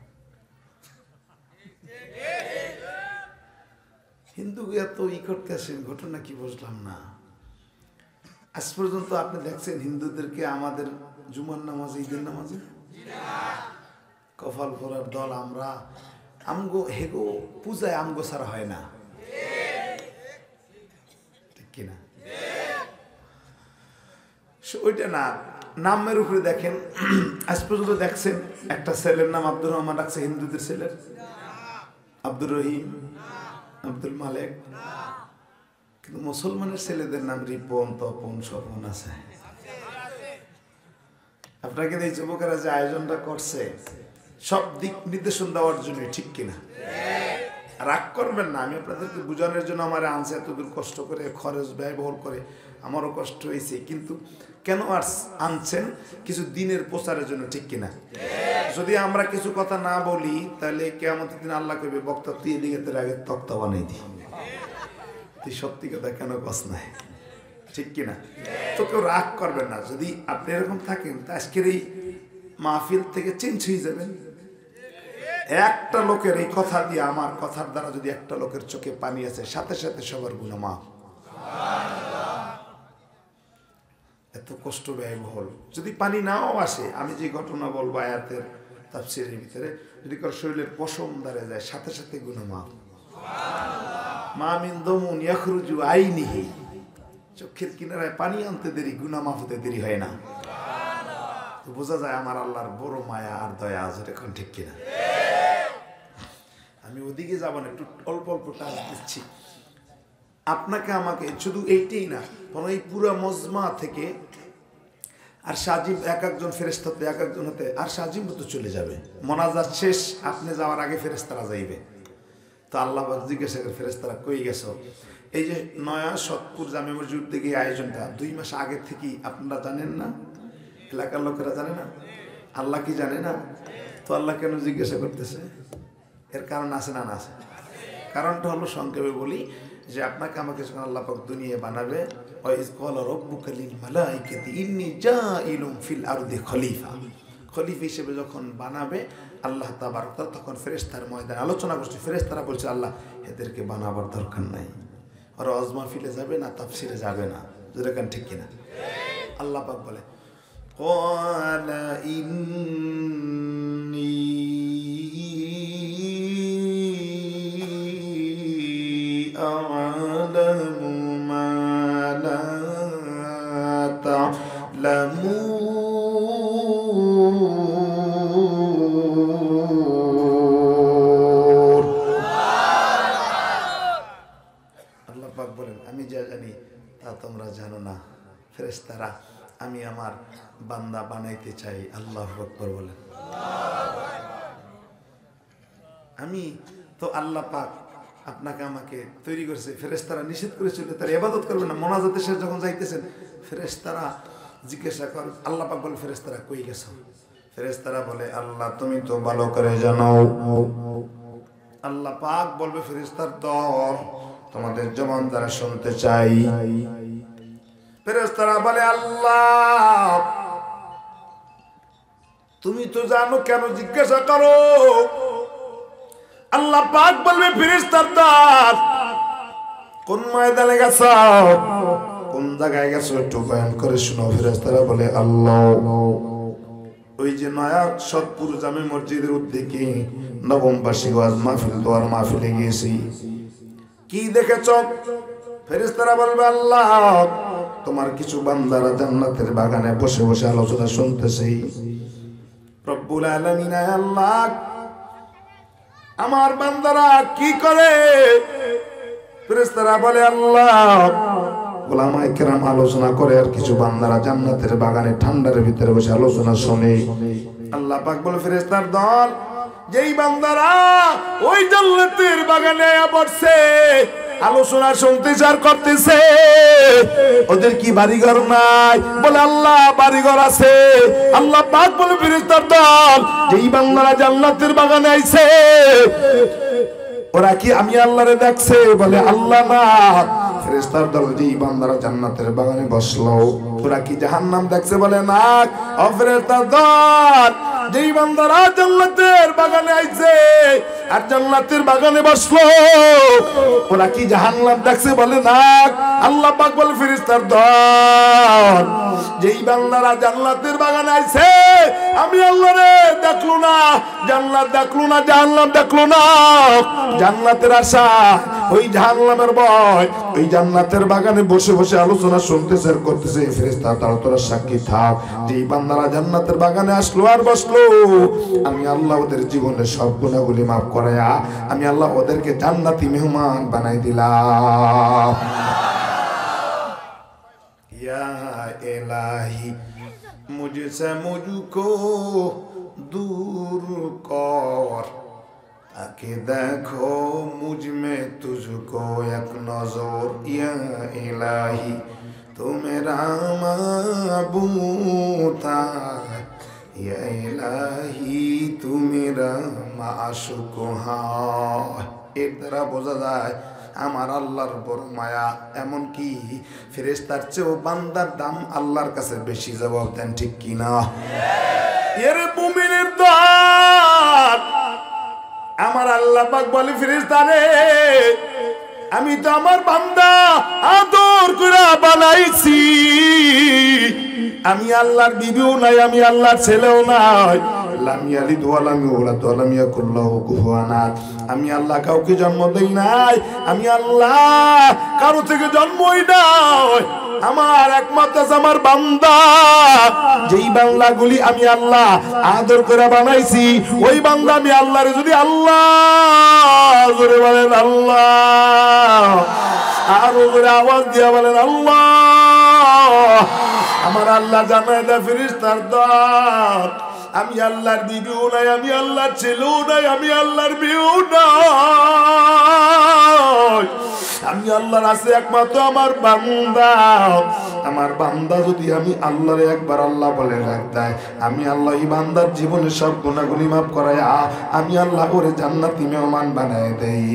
হিন্দু এত করতেছেন, ঘটনা কি বুঝলাম না। আজ পর্যন্ত আপনি দেখছেন হিন্দুদেরকে আমাদের জুমার নামাজে, ঈদের নামাজে কপাল ফোরার দল আমরা, আমগো হেগো পূজায় আমগো ছাড়া হয় না, ঠিক কিনা? ওইটা না, নামের উপরে দেখেন। আজ পর্যন্ত দেখছেন একটা ছেলের নাম আব্দুর রহমান রাখছে, হিন্দুদের ছেলের, আব্দুর রহিম, আব্দুল মালেক, কিন্তু মুসলমানের ছেলেদের নাম রিপন, তপন, স্বপন আছে। আপনাকে এই যুবকেরা যে আয়োজনটা করছে সব দিক নির্দেশন দেওয়ার জন্য, ঠিক কিনা? রাগ করবেন না, আমি আপনাদেরকে বোঝানোর জন্য আমার আনছে এতদূর কষ্ট করে খরচ ব্যয়বহুল করে, আমারও কষ্ট হয়েছে। কিন্তু কেন আর আনছেন? কিছু দিনের প্রচারের জন্য, ঠিক কিনা? যদি আমরা কিছু কথা না বলি তাহলে কিয়ামতের দিন আল্লাহ কইবে বক্তা তুই এদিকে তোর আগে তক্তা বানাই দি, তুই সত্যি কথা কেন কস নাই, ঠিক কিনা? তো কেউ রাগ করবেন না। যদি আপনি এরকম থাকেন তা আজকের এই মাহফিল থেকে চেঞ্জ হয়ে যাবেন। একটা লোকের এই কথা দিয়ে, আমার কথার দ্বারা যদি একটা লোকের চোখে পানি আছে, সাথে সাথে সবার গুনাহ মাফ। এত কষ্ট ব্যয়বহুল যদি পানি নাও আসে, আমি যে ঘটনা বলবো আয়াতের তাফসীরের ভিতরে, যদি কারো শরীরের পশম দাঁড়িয়ে যায় সাথে সাথে গুনাহ মাফ। মা মিন দামুন ইয়াখরুজু আইনিহি, চোখের কিনারায় পানি আনতে দেরি, গুনাহ মাফ হতে দেরি হয় না। তো বোঝা যায় আমার আল্লাহর বড় মায়া আর দয়া আছে, এখন ঠিক কিনা? আমি ওদিকে যাব না, একটু অল্প অল্প টাচ দিচ্ছি আপনাকে আমাকে। শুধু এইটাই না, বরং এই পুরো মজমা থেকে আর সাজিব এক একজন ফেরেশতাতে এক একজন হতে আর সাজিব তো চলে যাবে। মোনাজাত শেষ, আপনি যাওয়ার আগে ফেরেশতারা যাইবে। তো আল্লাহ জিজ্ঞাসা করে ফেরেশতারা কই গেছো? এই যে নয়া সৎপুর জামে মসজিদ থেকে আয়োজনটা 2 মাস আগে থেকেই আপনারা জানেন না, এলাকার লোকেরা জানে না, আল্লাহ কি জানে না? তো আল্লাহ কেন জিজ্ঞাসা করতেছে? এর কারণ আছে না? না আছে। কারণটা হলো সংক্ষেপে বলি যে আপনাকে আমাকে যখন আল্লাহ পাক দুনিয়া বানাবে, ওয়াইজ ক্বালা রাব্বুকা লিল মালাইকাতি ইন্নী জাইলুন ফিল আরদি খলিফা, খলিফা হিসেবে যখন বানাবে আল্লাহ তাবারক তাআলা, তখন ফেরেশতার ময়দানে আলোচনা করছে। ফেরেশতারা বলছে আল্লাহ এদেরকে বানাবার দরকার নাই, ওরা ওয়াজ ফিলে যাবে না, তাফসিরে যাবে না, যেরকম ঠিক কিনা? আল্লাহ পাক বলে ক্বালা ইন্নী আ'লামু মা লা তা'লামুন। আল্লাহ পাক বলেন আমি যা জানি তা তোমরা জানো না। ফেরেশতারা আমি আমার বান্দা বানাইতে চাই। আল্লাহু আকবার বলেন। আমি তো আল্লাহ পাক আপনাকে আমাকে তৈরি করেছে, ফেরেশতারা নিষেধ করেছিল তার ইবাদত করবে না। মোনাজাতে শেষ যখন যাইতেছেন ফেরেশতারা জিজ্ঞাসা করে, আল্লাহ পাক বলে ফেরেশতারা কই গেছো? ফেরেশতারা বলে আল্লাহ তুমি তো ভালো করে জানো। আল্লাহ পাক বলবে ফেরেশতার দল তোমাদের জবান দ্বারা শুনতে চাই। ফেরেশতারা বলে আল্লাহ তুমি তো জানো, কেন জিজ্ঞাসা করো? আল্লাহ পাক বলবে ফেরেশতার দল কোন ময়দানে গেছো, কোন জায়গায় গেছো একটু বয়ান করে শোনো। ফেরেশতারা বলে আল্লাহ ওই যে নয়া সৎপুর জামে মসজিদের উদ্যোগে নবম বার্ষিক ওয়াজ মাহফিল, দোয়ার মাহফিলে গিয়েছি। কি দেখেছ? ফেরেশতারা বলবে আল্লাহ তোমার কিছু বান্দারা জান্নাতের বাগানে বসে বসে আলোচনা শুনতেছে। রব্বুল আলামিন আল্লাহ আমার বান্দারা কি করে? ফেরেশতারা বলে আল্লাহ ওলামায়ে কেরাম আলোচনা করে, আর কিছু বান্দারা জান্নাতের বাগানে ঠান্ডার ভিতরে বসে আলোচনা শুনে। আল্লাহ পাক বলে ফেরেশতার দল যেই বান্দারা ওই জান্নাতের বাগানে বসে আলোচনা শুনতে চার করতেছে, ওদের কি বাড়িঘর নাই? বলে আল্লাহ বাড়িঘর আছে। আল্লাহ পাক বলে ফেরেশতার দল যেই বান্দারা জান্নাতের বাগানে আইছে ওরা কি আমি আল্লাহরে দেখছে? বলে আল্লাহ না। ফেরেশতার দল যেই বান্দারা জান্নাতের বাগানে বসলো ওরা কি জাহান্নাম দেখছে? বলে না। ও ফেরেশতার দল যেই বান্দারা জান্নাতের বাগানে আইছে আর জান্নাতের বাগানে বসলো ওরা কি জাহান্নাম দেখছে? বলে না। আল্লাহ পাক বলে ফেরেশতার দল যেই বান্দারা জান্নাতের বাগানে আইছে আমি আল্লাহরে দেখলো না, জান্নাত দেখলো না, জাহান্নাম দেখলো না, জান্নাতের আশা ওই জাহান্নামের ভয় ওই জান্নাতের বাগানে বসে বসে আলোচনা শুনতেছে আর করতেছে। ফেরেশতারা দল তোরা সাক্ষী থাক, যেই বান্দারা জান্নাতের বাগানে আসলো আর বসলো আমি আল্লাহ ওদের জীবনের সব গুনাহগুলি মাফ করায়া আমি আল্লাহ ওদেরকে জান্নাতি মেহমান বানাই দিলাম। ইয়া ইলাহি মুঝসে মুঝকো দূর কর, তাকে कि देखो मुझ में तुझको एक नजर या इलाही तू मेरा माबूद है या इलाही तू मेरा माशूक है। এর দ্বারা বোঝা যায় আমার আল্লাহর বড় মায়া, এমনকি ফেরেশতার চেয়েও বান্দার দাম আল্লাহর কাছে বেশি। জবাব দেন ঠিক কিনা? এর মুমিনের দল আমার আল্লাহ পাক বলে ফেরেশতারে আমি তো আমার বান্দা আদর করে বানাইছি, আমি আল্লাহর বিবিও নাই, আমি আল্লাহর ছেলেও নাই। লাম ইয়ালিদ ওয়া লাম ইউলাদ ওয়া লাম ইয়াকুল লাহু কুফুয়ান আহাদ। আমি আল্লাহ কাউকে জন্ম দেই নাই, আমি আল্লাহ কারো থেকে জন্মই নাই। আমার একমাত্র আমার বান্দা, যেই বান্দাগুলি আমি আল্লাহ আদর করে বানাইছি, ওই বান্দা আমি আল্লাহরে যদি আল্লাহ জোরে বলেন আল্লাহ, আরো জোরে আওয়াজ দিয়ে বলেন আল্লাহ, আমার আল্লাহ জানায় দেয় ফেরেশতার দল আমি আল্লাহর বিবিও নাই, আমি আল্লাহর ছেলেও নাই, আমি আল্লাহর বিয়েও নাই, আমি আল্লাহর আছে একমাত্র আমার বান্দা। আমার বান্দা যদি আমি আল্লাহর একবার আল্লাহ বলে ডাক দেয়, আমি আল্লাহ এই বান্দার জীবনের সব গুনাহগুলি মাফ করায় আমি আল্লাহ ওরে জান্নাতি মেহমান বানায় দেই।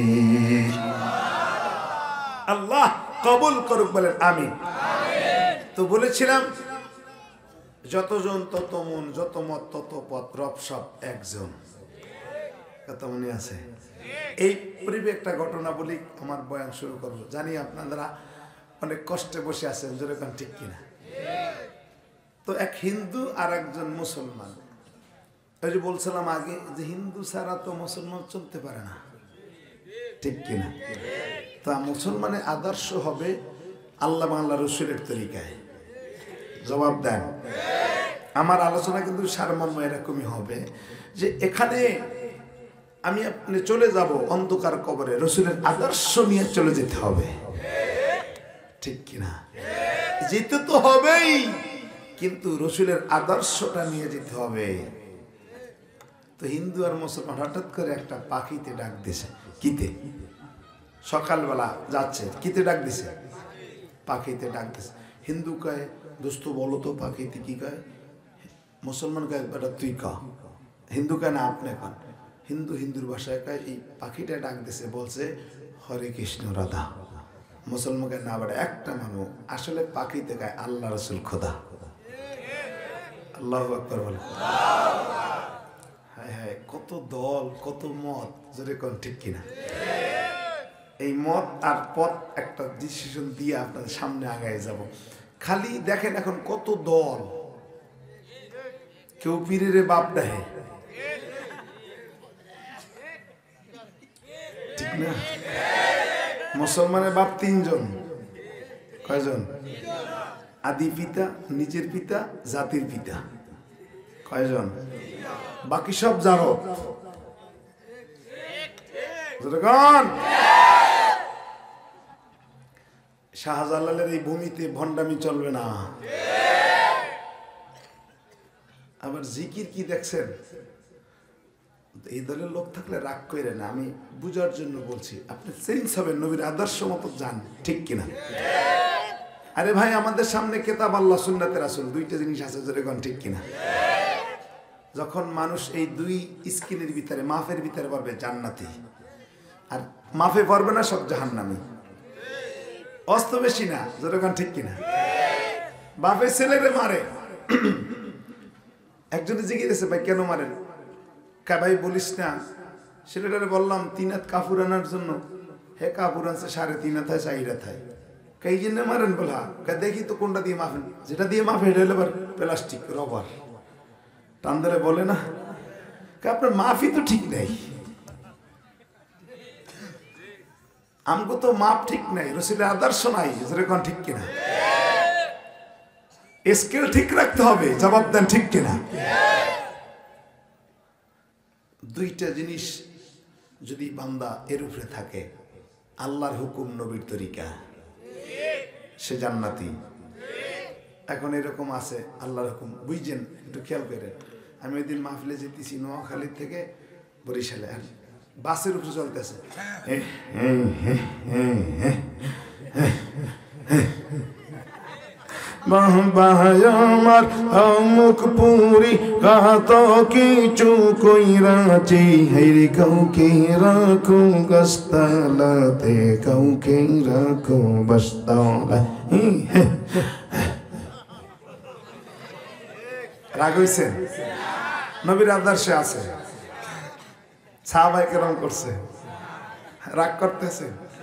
আল্লাহ কবুল করুক, বলেন আমিন। তো বলেছিলাম যতজন তত মন, যত মত তত পথ, রব সব একজন। কত মনে আছে? এই পরিবে একটা ঘটনা বলি, আমার বয়ান শুরু করবো। জানি আপনারা অনেক কষ্টে বসে আছেন, যেরকম ঠিক কিনা। তো এক হিন্দু আর একজন মুসলমান, ওই যে বলছিলাম আগে যে হিন্দু ছাড়া তো মুসলমান চলতে পারে না, ঠিক কিনা। তা মুসলমানের আদর্শ হবে আল্লাহ বাংলা রসুলের তরিকায়। জবাব দেন। আমার আলোচনা কিন্তু সারমর্ম এরকমই হবে যে এখানে আমি আপনি চলে যাব অন্ধকার কবরে, রসুলের আদর্শ নিয়ে চলে যেতে হবে, ঠিক কিনা। যেতে তো হবেই, কিন্তু রসুলের আদর্শটা নিয়ে যেতে হবে। তো হিন্দু আর মুসলমান হঠাৎ করে একটা পাখিতে ডাক দিছে। কিতে? সকালবেলা যাচ্ছে, কিতে ডাক দিছে? পাখিতে ডাক দিছে। হিন্দু কয় দোস্ত বলো তো পাখিতে কি কয়? মুসলমান কয় বেটা তুই ক। হিন্দু কয় না আপনি কন। হিন্দুর ভাষায় কয় এই পাখিটা ডাক দিছে, বলছে হরে কৃষ্ণ রাধা। মুসলমান কয় না বেটা একটা মানুষ, আসলে পাখিতে কয় আল্লাহ রসুল খোদা। আল্লাহু আকবার বলে। হায় হায়, কত দল, কত মত, যদি কোন ঠিক কিনা। এই মত আর পথ একটা ডিসিশন দিয়ে আপনাদের সামনে আগায় যাব। খালি দেখেন এখন কত দল, কেউ পীরের বাপ দেয়, ঠিক না? মুসলমানের বাপ তিনজন, কয়জন? আদি পিতা, নিজের পিতা, জাতির পিতা, কয়জন? বাকি সব জানো। শাহজালালের এই ভূমিতে ভণ্ডামি চলবে না। আবার জিকির কি দেখছেন? এই দলের লোক থাকলে রাগ করে না, আমি বুঝার জন্য বলছি। আপনি চেঞ্জ হবেন, নবীর আদর্শ মতো যান, ঠিক কিনা। আরে ভাই, আমাদের সামনে কেতাব আল্লাহ, সুন্নাতে রাসূল, দুইটা জিনিস আছে, যেরকম ঠিক কিনা। যখন মানুষ এই দুই স্কিনের ভিতরে, মাফের ভিতরে পারবে জান্নাতি, আর মাফে পারবে না সব জাহান্নামী। অস্ত বেশি না, যেরকম ঠিক কিনা। বাপে ছেলেরে মারে, একজনে জিজ্ঞেস ভাই কেন মারেন? ভাই বলিস না, ছেলেটারে বললাম 3 হাত কাপড় আনার জন্য, হে কাপড় আনছে 3.5 হাত, 4 হাত, এই জন্য মারেন। বলা দেখি তো কোনটা দিয়ে মাফেন, যেটা দিয়ে মাফে এটা হলো প্লাস্টিক, রবার। টান ধরে বলে না, আপনার মাফি তো ঠিক নেই, আমগো তো মাপ ঠিক নাই, রসুলের আদর্শ নাই, যেরকম ঠিক কিনা। স্কেল ঠিক রাখতে হবে। জবাব দেন ঠিক কিনা। দুইটা জিনিস যদি বান্দা এর উপরে থাকে, আল্লাহর হুকুম, নবীর তরিকা, সে জান্নাতি। এখন এরকম আছে আল্লাহর হুকুম, বুঝছেন? একটু খেয়াল করেন। আমি ওই দিন মাহফিলে যেতেছি নোয়াখালী থেকে বরিশালে, আর বাসের উপরে চলতেছে, আমার মুখ পুরি কত কিছু কইরাছি, হেরি কাউকে রাখো গাছতলাতে, কাউকে রাখো বাসতলা। রাগ হইছে? নবীর আদর্শে আছে, সাহাবায়ে কেরাম করছে, রাগ করতেছে।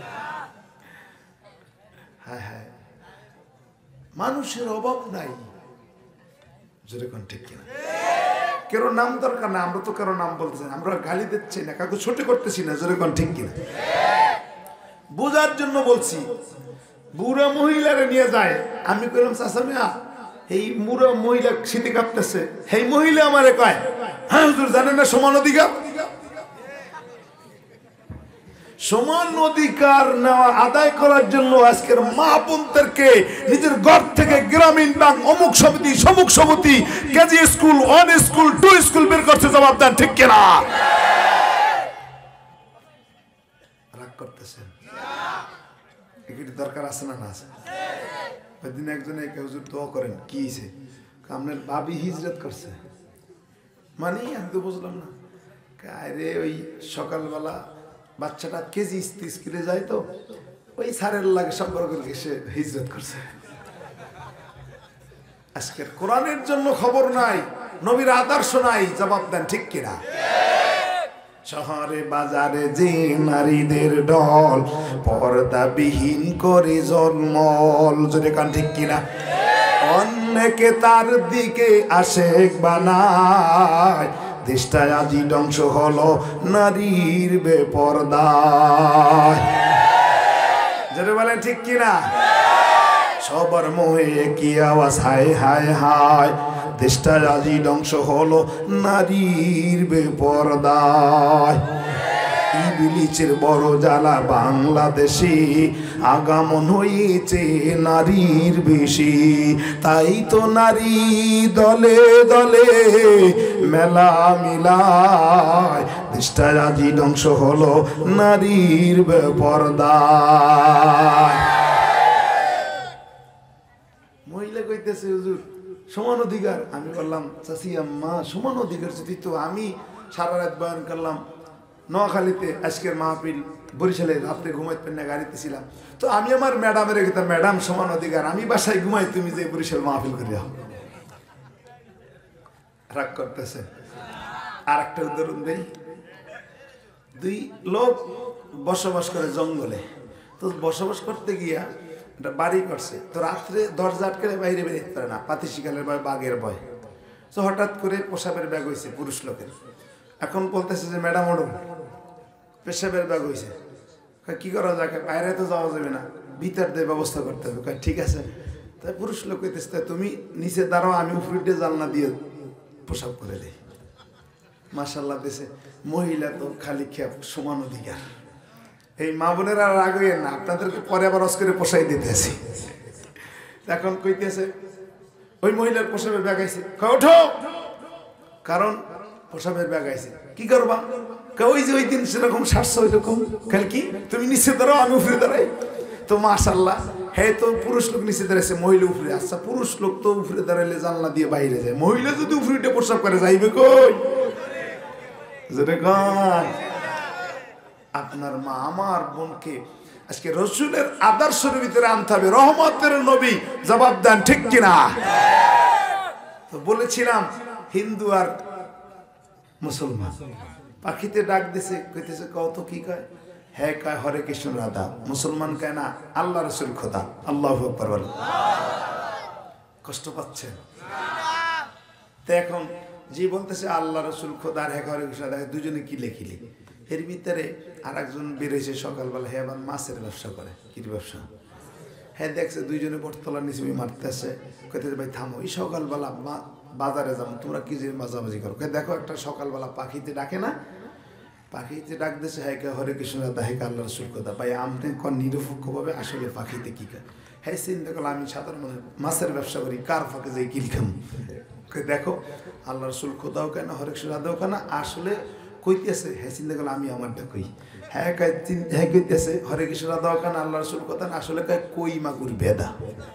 হ্যাঁ হ্যাঁ, মানুষের অভাব নাই, যেরকম ঠিক কিনা? কারো নাম দরকার না, আমরা তো কারো নাম বলতেছি না, আমরা গালি দিচ্ছি না, কাউকে ছোট করতেছি না, যেরকম ঠিক কিনা? বোঝার জন্য বলছি। বুড়া মহিলারে নিয়ে যায়, আমি কইলাম চাচা মিয়া এই বুড়া মহিলা শীতে কাঁপতেছে, এই মহিলা আমারে কয়, হ্যাঁ হুজুর জানেন না সমান অধিকার? সমান অধিকার নেওয়া আদায় করার জন্য আজকের মা বোনদেরকে নিজের ঘর থেকে গ্রামীণ ব্যাংক, অমুক সমিতি, সমুক সমিতি, কেজি স্কুল, 1 স্কুল, 2 স্কুল বের করছে, জবাব দেন ঠিক কিনা? রাগ করতেছেন? এগুলি দরকার আছে না? না আছে। ওইদিন একজনে হুজুর দোয়া করেন, কি হয়েছে? আপনার ভাবি হিজরত করছে। মানে আমি তো বুঝলাম না। আরে ওই সকালবেলা বাচ্চাটা কেজি স্কুলে যায়, তো ওই স্যারের লাগে সম্পর্ক সে হিজরত করছে। আজকের কোরআনের জন্য খবর নাই, নবীর আদর্শ নাই, জবাব দেন ঠিক কিনা? শহরে বাজারে যে নারীদের ঢল, পর্দাবিহীন করে জন্মল, যদি কান ঠিক কিনা? অন্যকে তার দিকে আশেক বানায়, দেশটায় আজি ধ্বংস হলো নারীর বেপরদায়, যদি বলেন ঠিক কিনা? সবার মোহে কি আওয়াজ, হায় হায় হায়, দেশটা আজি ধ্বংস হলো নারীর বেপরদায়। ইবলিসের বড় জ্বালা বাংলাদেশে, আগামন হয়েছে নারীর বেশি, তাই তো নারী দলে দলে মেলা মিলায়, দেশটা আজি ধ্বংস হলো নারীর বেপরদায়। মহিলা কইতেছে হুজুর সমান অধিকার। আমি বললাম চাচি আম্মা সমান অধিকার যদি, তো আমি সারা রাত বয়ান করলাম নোয়াখালীতে, আজকের মাহফিল বরিশালে, রাত্রে ঘুমাইতেন না, গাড়িতে ছিলাম, তো আমি আমার ম্যাডামের রেখে, ম্যাডাম সমান অধিকার, আমি বাসায় ঘুমাই, তুমি যে বরিশাল মাহফিল করিয়া। রাগ করতেছে। আর একটা উদাহরণ দেই। দুই লোক বসবাস করে জঙ্গলে, তো বসবাস করতে গিয়া একটা বাড়ি করছে, তো রাত্রে দরজা আটকে বাইরে বেরোতে পারে না, পাতি শিকালের ভয়, বাঘের ভয়। তো হঠাৎ করে পেশাবের ব্যাগ হয়েছে পুরুষ লোকের। এখন বলতেছে যে ম্যাডাম ওড়ো, পেশাবের ব্যাগ হয়েছে, কি করা যাকে, বাইরে তো যাওয়া যাবে না, ভিতর দিয়ে ব্যবস্থা করতে হবে। ঠিক আছে। তাই পুরুষ লোক কইতেছে তুমি নিচে দাঁড়াও, আমি উপরে জানলা দিয়ে প্রসাব করে দিই। মাশাআল্লাহ দেশে মহিলা তো খালি খেয়ে সমান অধিকার। এই মা বোনেরা আর রাগ হইয়েন না, আপনাদেরকে পরে আবার করে পোষাই দিতেছি। এখন কইতেছে ওই মহিলার পোশাবের ব্যাগ আইছে, ওঠো, কারণ পোশাবের ব্যাগ আইছে, কি করবা? ওই যে ওই দিন সেরকম 700 ওইরকম, খালি কি তুমি নিচে দাঁড়াও, আমি উপরে দাঁড়াই। তো মাশাআল্লাহ, হ্যাঁ তো পুরুষ লোক নিচে দাঁড়াইছে, মহিলা উপরে। আচ্ছা পুরুষ লোক তো উপরে দাঁড়াইলে জানলা দিয়ে বাইরে যায়, মহিলা যদি উপরে প্রসাব করে যাইবে কই? আপনার মা আমার বোনকে আজকে রসুলের আদর্শের ভিতরে আনতে হবে, রহমতের নবী, জবাব দেন ঠিক কিনা? তো বলেছিলাম হিন্দু আর মুসলমান, পাখিতে ডাক দিছে, কইতেছে কত কি কয়? হ্যাঁ কয় হরে কৃষ্ণ রাধা। মুসলমান কয় না আল্লাহ রসুল খোদা, আল্লাহু আকবার বলে। কষ্ট পাচ্ছেন? তো এখন যে বলতেছে আল্লাহ রসুল খোদা আর হ্যাঁ হরে কৃষ্ণ রাধা, দুজনে কিলে কিলে। এর ভিতরে আর একজন বেরোয়েছে সকালবেলা, হ্যাঁ আবার মাছের ব্যবসা করে। কি ব্যবসা? হ্যাঁ দেখছে দুইজনে বটতলার নিচে মারতেছে, কইতেছে ভাই থামো, এই সকালবেলা বাজারে যাবো, তোমরা কি যে মাঝামাঝি করো? দেখো একটা সকালবেলা পাখিতে ডাকে না, পাখিতে ডাক দিয়েছে, হ্যাঁ হরে কৃষ্ণ রাধা, হ্যাঁ আল্লাহ রসুল কথা। ভাই আপনি কন নিরপেক্ষভাবে আসলে পাখিতে কি করে? হ্যাঁ চিন্তা করলো আমি সাধারণ মানুষ, মাছের ব্যবসা করি, কার ফাঁকে যাই কিল খাম? দেখো আল্লাহ রসুল খোদাও কেন, হরে কৃষ্ণ রাধাও কেন, আসলে কইতেছে হ্যাঁ চিন্তা করলে আমি আমারটা কই হ্যাঁ হ্যাঁ কইতেছে হরে কৃষ্ণ রাধা কান আল্লাহ রসুল কথা না আসলে কয় কই মাগুর বেদা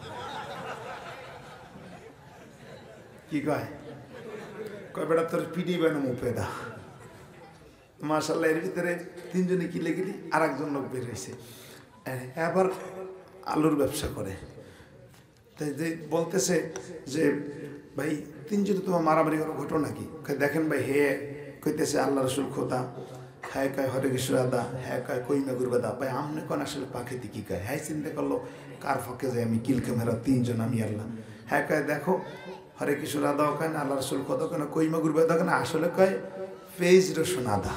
কি কয় কয় বেটা তোর পিডি বানো পেদা মাশাআল্লাহ এর ভিতরে তিনজনে কি লেগেলি আর একজন লোক বের হয়েছে এবার আলুর ব্যবসা করে তাই যে বলতেছে যে ভাই তিনজনে তোমার মারামারি করার ঘটনা কি দেখেন ভাই হে কইতেছে আল্লাহ রসুল খোদা হ্যাঁ কয় হরে কৃষ্ণ রাধা হ্যাঁ কয় কই মাগুর বেদা ভাই আমনে কোন আসলে পাখিতে কি কয় হ্যাঁ চিন্তা করলো কার ফাঁকে যায় আমি কিল ক্যামেরা তিনজন আমি আল্লাহ হ্যাঁ কয় দেখো হরে কৃষ্ণ রাধাও কেন আল্লাহ রসুল কত কেন কই মাগুর বেদা কেন আসলে কয় পেজ রসুন আদা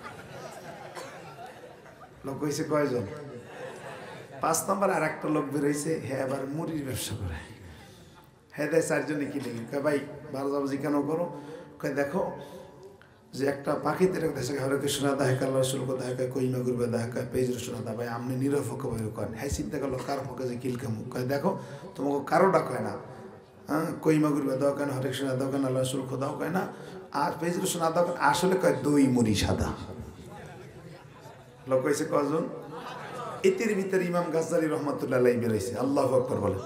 লোক হয়েছে কয়জন 5 নম্বর আর একটা লোক বেরোইছে হ্যাঁ এবার মুড়ির ব্যবসা করে হ্যাঁ দেয় 4 জনে কি লেগে কয় ভাই 12 বাজি কেন করো কয় দেখো যে একটা পাখিতে রেখেছে হরে কৃষ্ণ রাধা হ্যাঁ আল্লাহ রসুল কথা হ্যাঁ কই মাগুর বেদা হ্যাঁ পেজ রসুন আদা ভাই আপনি নিরপেক্ষভাবে করেন হ্যাঁ চিন্তা করলো কার পক্ষে যে কিলকামু কয় দেখো তোমাকে কারোটা কয় না হ্যাঁ কই মাগুর বেদাও কেন হরে কৃষ্ণ রাধাও কেন আল্লাহ রসুল খোদাও কয় না আর পেজ রসুন আদাও কেন আসলে কয় দই মুড়ি সাদা লোক হয়েছে কজন এটির ভিতরে ইমাম গাজ্জালি রহমতুল্লাহ আলাইহি বেরোইছে আল্লাহু আকবার বলে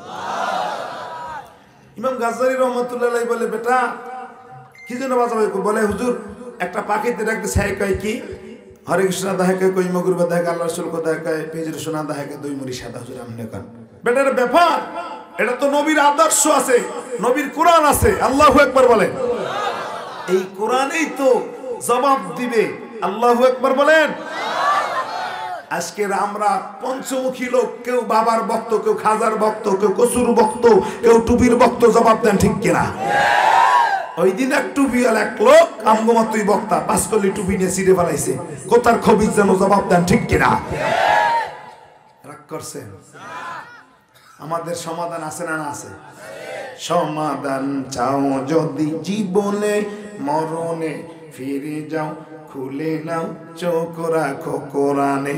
ইমাম গাজ্জালি রহমতুল্লাহ আলাইহি বলে বেটা কি জন্য বাজাবে বলে হুজুর একটা পাখিতে রাখতে ছাই কয় কি হরে কৃষ্ণ রাধা কয় কই মাগুর বেদা আল্লাহ রসুল কথা কয় পেজ রসুন আদা কয় দই মুড়ি সাদা হুজুর আমনে কান বেটা এর ব্যাপার এটা তো নবীর আদর্শ আছে নবীর কোরআন আছে আল্লাহু আকবার বলে এই কোরআনেই তো জবাব দিবে আল্লাহু আকবার বলেন আজকের আমরা পঞ্চমুখী লোক কেউ বাবার ভক্ত কেউ খাজার ভক্ত কেউ কসুর ভক্ত কেউ টুপির ভক্ত জবাব দেন ঠিক কিনা ওই দিন এক টুপিওয়াল এক লোক আমগমাতুই বক্তা 5 কলি টুপি নিয়ে ছিঁড়ে ফেলাইছে কোথার খবিজ যেন জবাব দেন ঠিক কিনা রাগ করছেন আমাদের সমাধান আছে না আছে সমাধান চাও যদি জীবনে মরণে ফিরে যাও খুলে নাও চোখ রাখো কোরআনে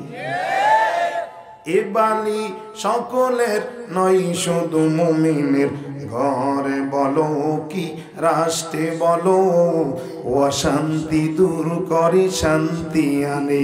এ বাণী সকলের নয় শুধু মুমিনের ঘরে বলো কি রাষ্ট্রে বলো অশান্তি দূর করে শান্তি আনে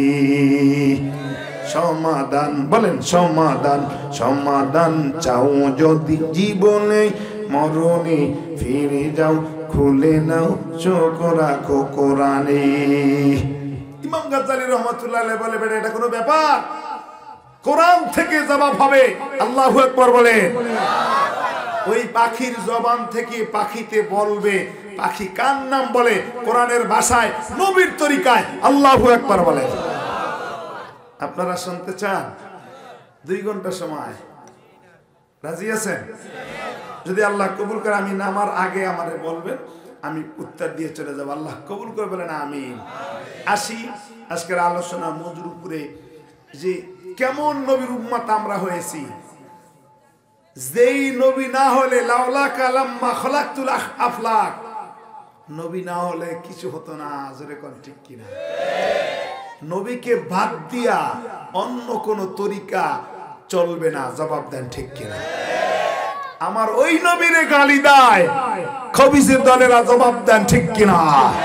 সমাধান বলেন সমাধান সমাধান চাও যদি জীবনে মরণে ফিরে যাও খুলে নাও চোখ রাখো কোরআনে ইমাম গাজ্জালি রহমাতুল্লাহ আলাইহি বলে বেটা এটা কোনো ব্যাপার কোরআন থেকে জবাব হবে আল্লাহু আকবার বলে ওই পাখির জবান থেকে পাখিতে বলবে পাখি কার নাম বলে কোরআনের ভাষায় নবীর তরিকায় আল্লাহু আকবার বলে আপনারা শুনতে চান 2 ঘন্টা সময় রাজি আছেন যদি আল্লাহ কবুল করে আমি নামার আগে আমারে বলবেন আমি উত্তর দিয়ে চলে যাব আল্লাহ কবুল করে বলেন আমিন আসি আজকের আলোচনা মজুর উপরে যে কেমন নবীর উম্মত আমরা হয়েছি যেই নবী না হলে লাউলা কালাম্মা খলাকতুল আফলাক নবী না হলে কিছু হতো না জোরে কোন ঠিক কিনা নবীকে বাদ দিয়া অন্য কোন তরিকা চলবে না জবাব দেন ঠিক কিনা আমার ওই নবীরে গালি দেয় খবিসের দলেরা জবাব দেন ঠিক কিনা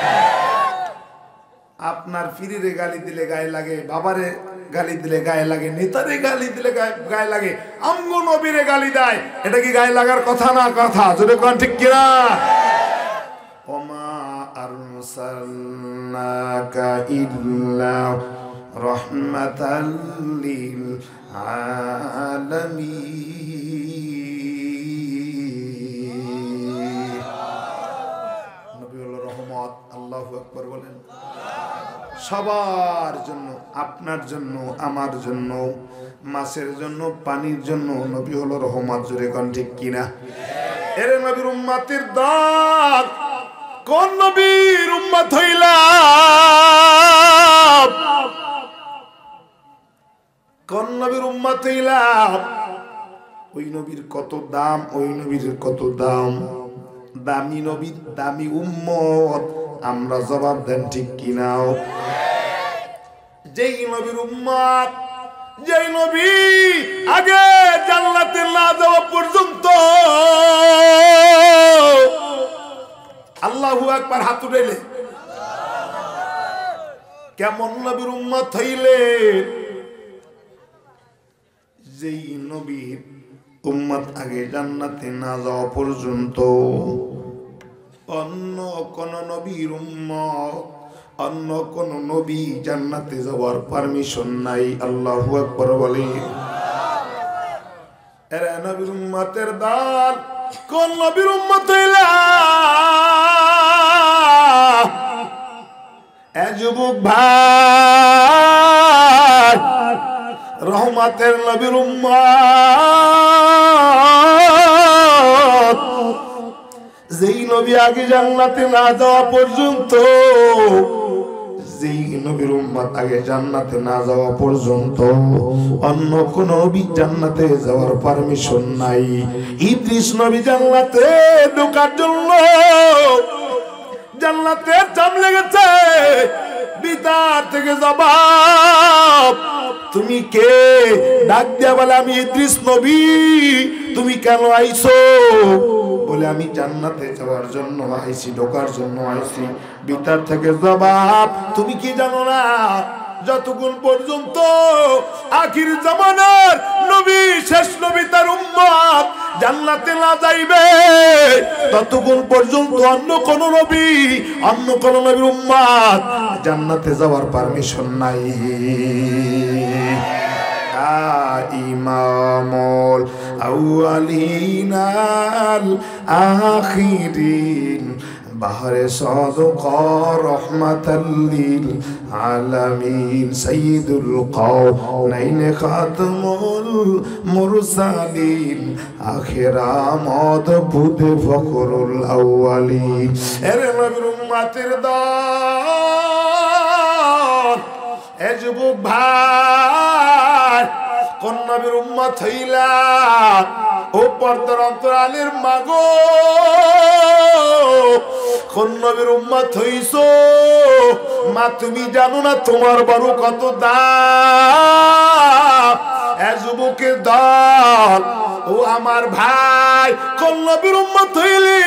আপনার ফিরিরে গালি দিলে গায়ে লাগে বাবারে গালি দিলে গায়ে লাগে নেতারে গালি দিলে গায়ে লাগে আমগো নবীরে গালি দেয় এটা কি গায়ে লাগার কথা না কথা যদি কোন ঠিক কিনা ওমা আরসালনাকা ইল্লা রাহমাতাল লিল আলামিন নবী হলো রহমত আল্লাহু আকবার বলেন সবার জন্য আপনার জন্য আমার জন্য মাছের জন্য পানির জন্য নবী হলো রহমত জোরে কোন ঠিক কিনা এর নবীর উম্মতের দাঁত কোন নবীর উম্মত হইলাম কোন নবীর উম্মত হইলাম ওই নবীর কত দাম ওই নবীর কত দাম দামি নবীর দামি উম্মত আমরা জবাব দেন ঠিক কিনাও যেই নবীর উম্মত যেই নবী আগে জান্নাতে না যাওয়া পর্যন্ত আল্লাহু আকবার হাত উঠাইলে কেমন নবীর উম্মত হইলেন? যেই নবীর উম্মত আগে জান্নাতে না যাওয়া পর্যন্ত অন্য কোন নবীর উম্মত, অন্য কোন নবী জান্নাতে যাওয়ার পারমিশন নাই। আল্লাহু আকবার বলে। এরা নবীর উম্মতের দল। কোন নবীর উম্মত হইলা? এ যুবক ভাই, রহমতের নবীর উম্মত, যেই নবী আগে জান্নাতে না যাওয়া পর্যন্ত, যেই নবীর উম্মত আগে জান্নাতে না যাওয়া পর্যন্ত অন্য কোন নবী জান্নাতে যাওয়ার পারমিশন নাই। ইদ্রিস নবী জান্নাতে ঢোকার জন্য জান্নাতের জাম লেগেছে, ভিতর থেকে জবাব, তুমি কে? ডাক দিয়া বলে, আমি ইদ্রিস নবী। তুমি কেন আইছো? বলে, আমি জান্নাতে যাওয়ার জন্য আইছি, ঢোকার জন্য আইছি। ভিতর থেকে জবাব, তুমি কি জানো না যতক্ষণ পর্যন্ত আখির জামানার নবী, শেষ নবী তার উম্মত জান্নাতে না যাইবে, ততক্ষণ পর্যন্ত অন্য কোন নবী, অন্য কোন নবীর উম্মত জান্নাতে যাওয়ার পারমিশন নাই। ইমামুল আউয়ালিনাল আখিরিন বাহরে সাদকা রহমাতাল লিল আলামিন সাইয়্যিদুল কাওনাইন খাতামুল মুরসালিন আখিরামত বুদ ফখরুল আউয়ালিন। এরে নবীর উম্মতের দল, এ যুবক ভাই, কোন নবীর উম্মত হইলা? ও পর্দার অন্তরালের মাগো, কোন নবীর উম্মত হইছো? মা তুমি জানো না তোমার বড় কত দাম? এ যুবকের দল, ও আমার ভাই, কোন নবীর উম্মত হইলি?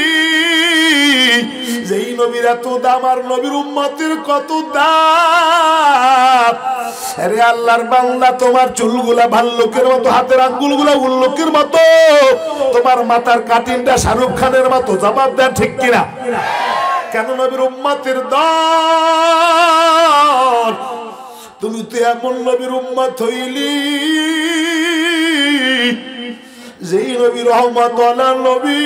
যেই নবীর এত দাম আর নবীর উম্মতের কত দাম। আরে আল্লাহর বান্দা, তোমার চুলগুলা ভাল্লুকের মতো, হাতের আঙ্গুলগুলা উল্লুকের মতো, তোমার মাথার কাটিংটা শাহরুখ খানের মতো। জবাব দেন ঠিক কিনা? কেন নবীর উম্মতের দল, তুমি তো এমন নবীর উম্মত হইলি যেই নবী রহমতুল্লাহ নবী,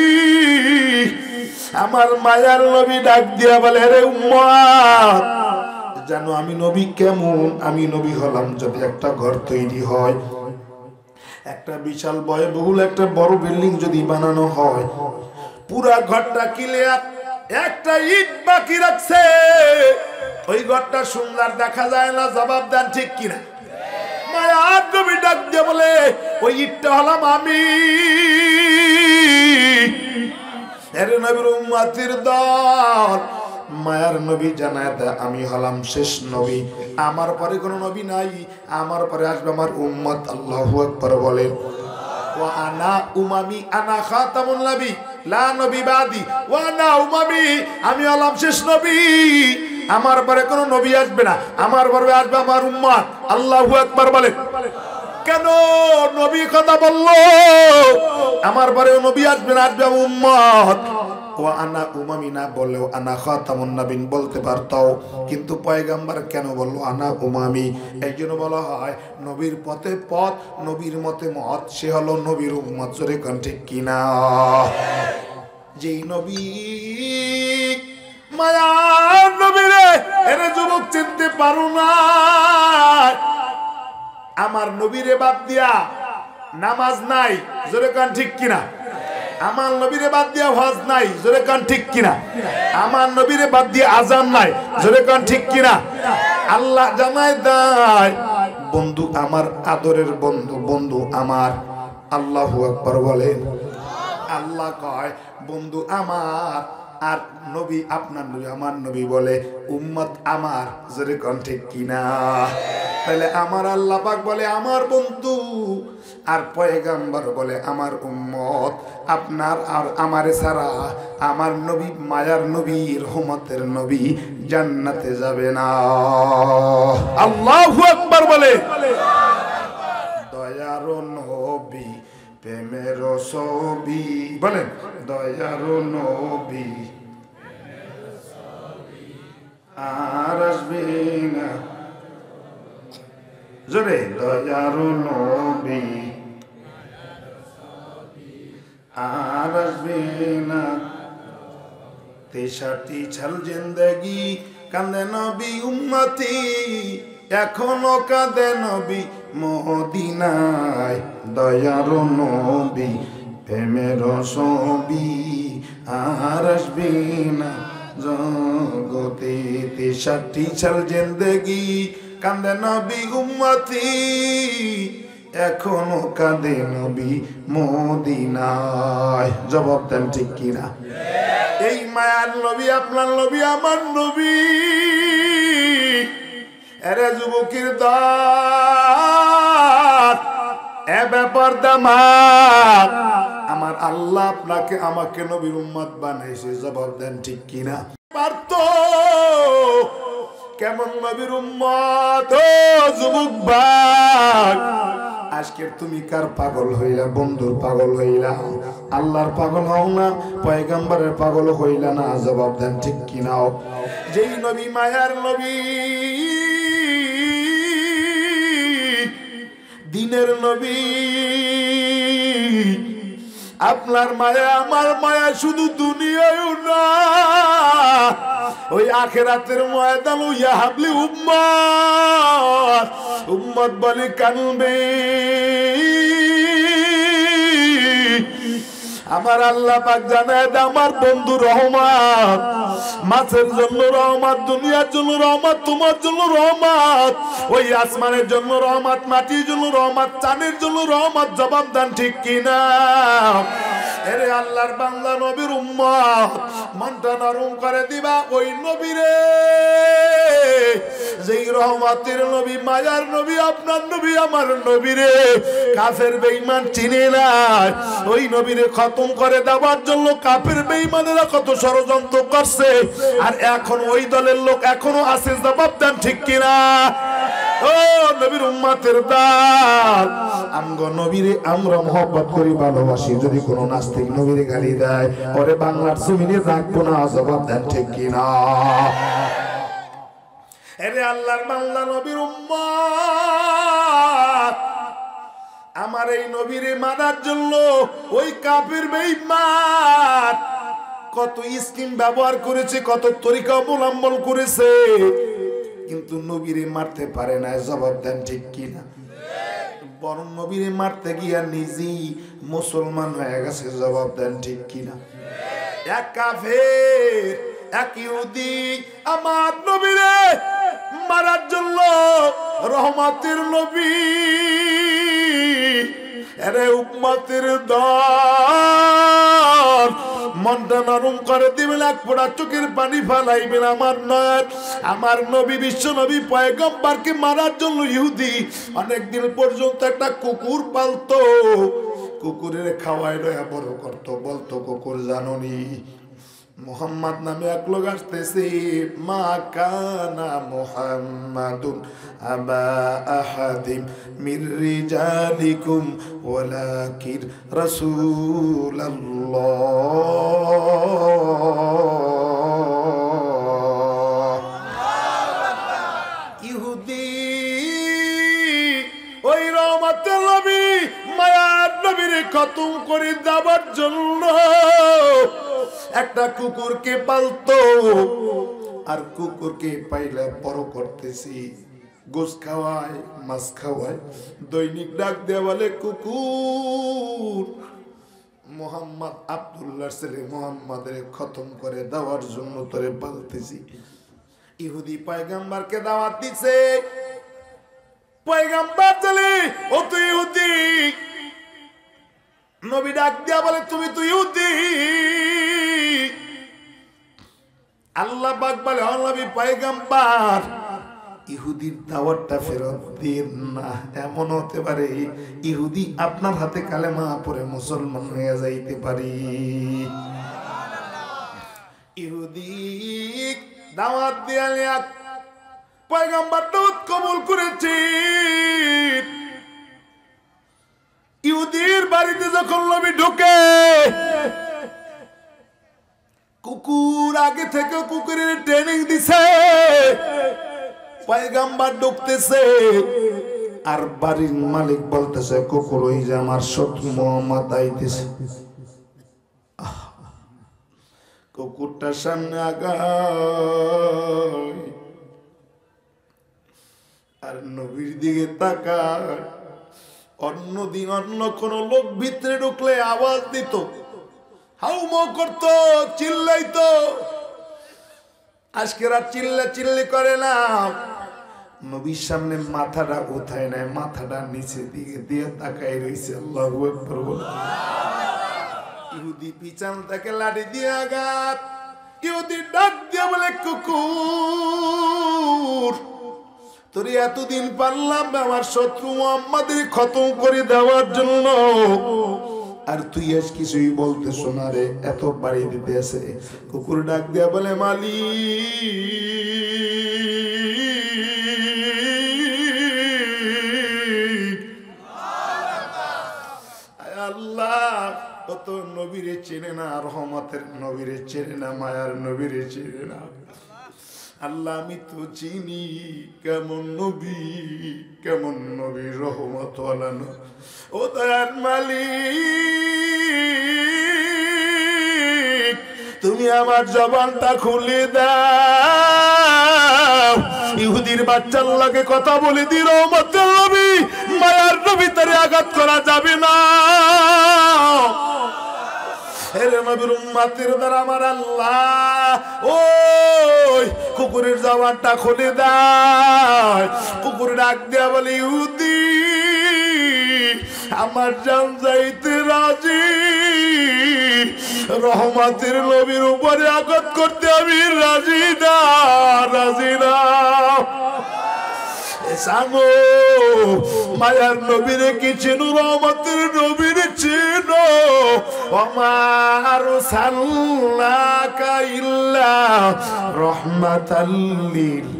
আমার মায়ার নবী ডাক দিয়া বলে, রে উম্মত, জানো আমি নবী কেমন? আমি নবী হলাম যদি একটা ঘর তৈরি হয়, একটা বিশাল ব্যয়বহুল একটা বড় বিল্ডিং যদি বানানো হয়, পুরা ঘরটা ক্লিয়ার, একটা ইট বাকি রাখছে, ওই ঘরটা সুন্দর দেখা যায় না। জবাব দেন ঠিক কিনা? মায়ার নবী ডাক দিয়ে বলে, ওই ইটটা হলাম আমি। এর নবীর উম্মতের দল, মায়ার নবী জানায় দেয়, আমি হলাম শেষ নবী, আমার পরে কোনো নবী নাই, আমার পরে আসবে আমার উম্মত। আল্লাহু আকবার বলেন। ওয়া আনা উমামি আনা খাতামুন নবী লা নবী বাদি, ওয়া আনা উমামি, আমি হলাম শেষ নবী, আমার পরে কোনো নবী আসবে না, আমার পরে আসবে আমার উম্মত। আল্লাহু আকবার বলেন। কেন নবী কথা বললো? আমার পরে নবী আসবে না, আসবে আমার উম্মত। ওয়া আনা উমামি না বললেও আনা খাতামুন নবীন বলতে পারতো, কিন্তু পয়গম্বর কেন বললো আনা উমামি? এই জন্য বলা হয় নবীর পথে পথ, নবীর মতে মত, সে হলো নবীর উম্মত। জোরে কোন ঠিক কিনা? যেই নবী মায়ার নবী রে, এর যুবক চিনতে পারো না, আমার নবীরে বাদ দিয়া নামাজ নাই। জোরে কোন ঠিক কিনা? আমার নবীরে বাদ দিয়া হজ নাই। জোরে কোন ঠিক কিনা? আমার নবীরে বাদ দিয়ে আজান নাই। জোরে কোন ঠিক কিনা? আল্লাহ জানায় দেয়, বন্ধু আমার, আদরের বন্ধু, বন্ধু আমার। আল্লাহু আকবার বলেন। আল্লাহ কয় বন্ধু আমার, আর নবী আপনার নবী, আমার নবী বলে উম্মত আমার। জোরে কোন ঠিক কিনা? তাহলে আমার আল্লাহ পাক বলে আমার বন্ধু, আর পয়গাম্বর বলে আমার উম্মত আপনার আর আমারে ছাড়া আমার নবী মায়ার নবী রহমতের নবী জান্নাতে যাবে না। আল্লাহু আকবার বলে। দয়ার নবী প্রেমের ছবি বলেন, দয়ার নবী আর আসবে না জোরে, দয়ার নবী আর আসবে না। 63 সাল জিন্দেগি কান্দে নবী উম্মতি, এখনো কাঁদে নবী মদিনায়। দয়ার নবী প্রেমের ছবি আর আসবে না জগতে। 63 সাল জিন্দেগি কান্দে নবী উম্মতি, এখনো কাঁদে নবী মদিনায়। জবাব দেন ঠিক কিনা? এই মায়ার নবী আপনার নবী আমার নবী। এরে যুবকের দল, এ ব্যাপার দামাক, আমার আল্লাহ আপনাকে আমাকে নবীর উম্মত বানাইছে। জবাব দেন ঠিক কিনা? পারত কেমন নবীর উম্মত? ও যুবক ভাই, আজকের তুমি কার পাগল হইলা? বন্ধুর পাগল হইলা, আল্লাহর পাগল হও না, পয়গম্বরের পাগল হইলা না? জবাব দেন ঠিক কিনা? যেই নবী মায়ার নবী, দিনের নবী, আপনার মায়া আমার মায়া শুধু দুনিয়ায় না, ওই আখিরাতের ময়দান ইয়া হাবলি উম্মত, উম্মত বলে কানবে। আমার আল্লাহ পাক জানায় আমার বন্ধু রহমত, মাছের জন্য রহমত, দুনিয়ার জন্য রহমত, তোমার জন্য রহমত, ওই আসমানের জন্য রহমত, মাটির জন্য রহমত, চাঁদের জন্য রহমত। জবাব দেন ঠিক কিনা? এরে আল্লাহর বান্দা নবীর উম্মত, মনটা নরম করে দিবা ওই নবীরে, যেই রহমতের নবী, মায়ার নবী, আপনার নবী, আমার নবীরে কাফের বেঈমান চিনে না। ওই নবীরে খতম করে দেওয়ার জন্য কাফের বেঈমানেরা কত ষড়যন্ত্র করছে, আর এখন ওই দলের লোক এখনো আছে। জবাব দেন ঠিক কিনা? ও নবীর উম্মতের দল, আমগো নবীরে আমরা মহব্বত করি, ভালোবাসি। যদি কোনো নাস্তিক নবীরে গালি দেয়, ওরে বাংলার জমিনে রাখবো না। জবাব দেন ঠিক কিনা? এরে আল্লাহর বান্দা নবীর উম্মত, আমার এই নবীরে মানার জন্য ওই কাফির বেঈমান কত স্কিম ব্যবহার করেছে, কত তরিকা অবলম্বন করেছে, কিন্তু নবীরে মারতে পারে না। জবাব দেন ঠিক কিনা? বরং নবীরে মারতে গিয়া নিজেই মুসলমান হয়ে গেছে। জবাব দেন ঠিক কিনা? এক কাফের, এক ইহুদি আমার নবীরে মারার জন্য রহমতের নবী, এরে উম্মতের দল, মনটা নরম করে দিবেন, এক ফোঁটা চোখের পানি ফালাইবেন। আমার নয়, আমার নবী, বিশ্ব নবী পয়গম্বরকে মারার জন্য ইহুদি অনেকদিন পর্যন্ত একটা কুকুর পালতো, কুকুরের খাওয়াই লয়া বড় করতো। বলতো কুকুর জাননি মুহাম্মদ নামে এক লোক আসতেছে, মা কানা মুহাম্মাদুন আবা আহাদিম মির রিজালিকুম ওয়ালাকিন রাসূলুল্লাহ। ইহুদি ওই রহমতের নবী, মায়ার নবীরে খতম করে দেওয়ার জন্য একটা কুকুরকে পালতো, আর কুকুরকে পাইলে বড় করতেছি, গোস খাওয়ায়, মাছ খাওয়ায়, দৈনিক ডাক দেয়া বলে কুকুর, মোহাম্মদ আব্দুল্লাহর ছেলে মোহাম্মদের খতম করে দেওয়ার জন্য তোরে পালতেছি। ইহুদি পয়গম্বরকে দাওয়াত দিছে, পয়গম্বর চলে, ও তুই ইহুদি, নবী ডাক দিয়া বলে তুমি তো ইহুদি। আল্লাহ পাক বলে ও নবী পয়গম্বর, ইহুদির দাওয়াতটা ফেরত দিন না। এমন হতে পারে ইহুদি আপনার হাতে কালেমা পড়ে মুসলমান হয়ে যাইতে পারি। ইহুদি দাওয়াত দিয়া পয়গম্বর দাওয়াত কবুল করেছে। ইহুদির বাড়িতে যখন নবী ঢুকে, কুকুর আগে থেকে কুকুরের ট্রেনিং দিছে। পয়গম্বর ঢুকতেছে আর বাড়ির মালিক বলতেছে কুকুর ওই যে আমার শত্রু মুহাম্মদ আইতেছে। কুকুরটার সামনে আগায় আর নবীর দিকে তাকায়। অন্যদিন অন্য কোন লোক ভিতরে ঢুকলে আওয়াজ দিত, হাউমাউ করত, চিল্লাইতো। আজকে রাত চিল্লি করে না। নবীর সামনে মাথাটা উঠায় নাই, মাথাটা নিচে দিকে দিয়ে তাকাই রয়েছে। আল্লাহু আকবার বলে। ইহুদি পিছন থেকে লাঠি দিয়ে আঘাত। ইহুদি ডাক দিয়ে বলে, কুকুর তোর এতদিন পারলাম আমার শত্রু মুহাম্মাদের খতম করে দেওয়ার জন্য, আর তুই আজ কিছুই বলতেছ না রে, এত বাড়ি দিতে আছে। কুকুর ডাক দিয়া বলে, মালিক আল্লাহ ও তো নবীরে চেনে না, রহমতের নবীরে চেনে না, মায়ার নবীরে চেনে না। আল্লাহ আমি তো চিনি কেমন নবী রহমত ওয়ালা। ও দয়ার মালিক তুমি আমার জবানটা খুলে দাও। ইহুদির বাচ্চার লাগে কথা বলে দি, রহমতের নবী মায়ার নবী তারে আঘাত করা যাবে না। হেরে নবীর উম্মতের দ্বারা আমার আল্লাহ ওই কুকুরের জবানটা খুলে দেয়। কুকুর ডাক দেয়া বলে, ইহুদি আমার জান যাইতে রাজি, রহমতের নবীর উপরে আঘাত করতে আমি রাজি না। সাঙ্গো মায়ার নবীরে কি চিনো, রহমতের নবীরে চিনো। ওমার সাল্লাকা ইল্লা রহমাতাল লিল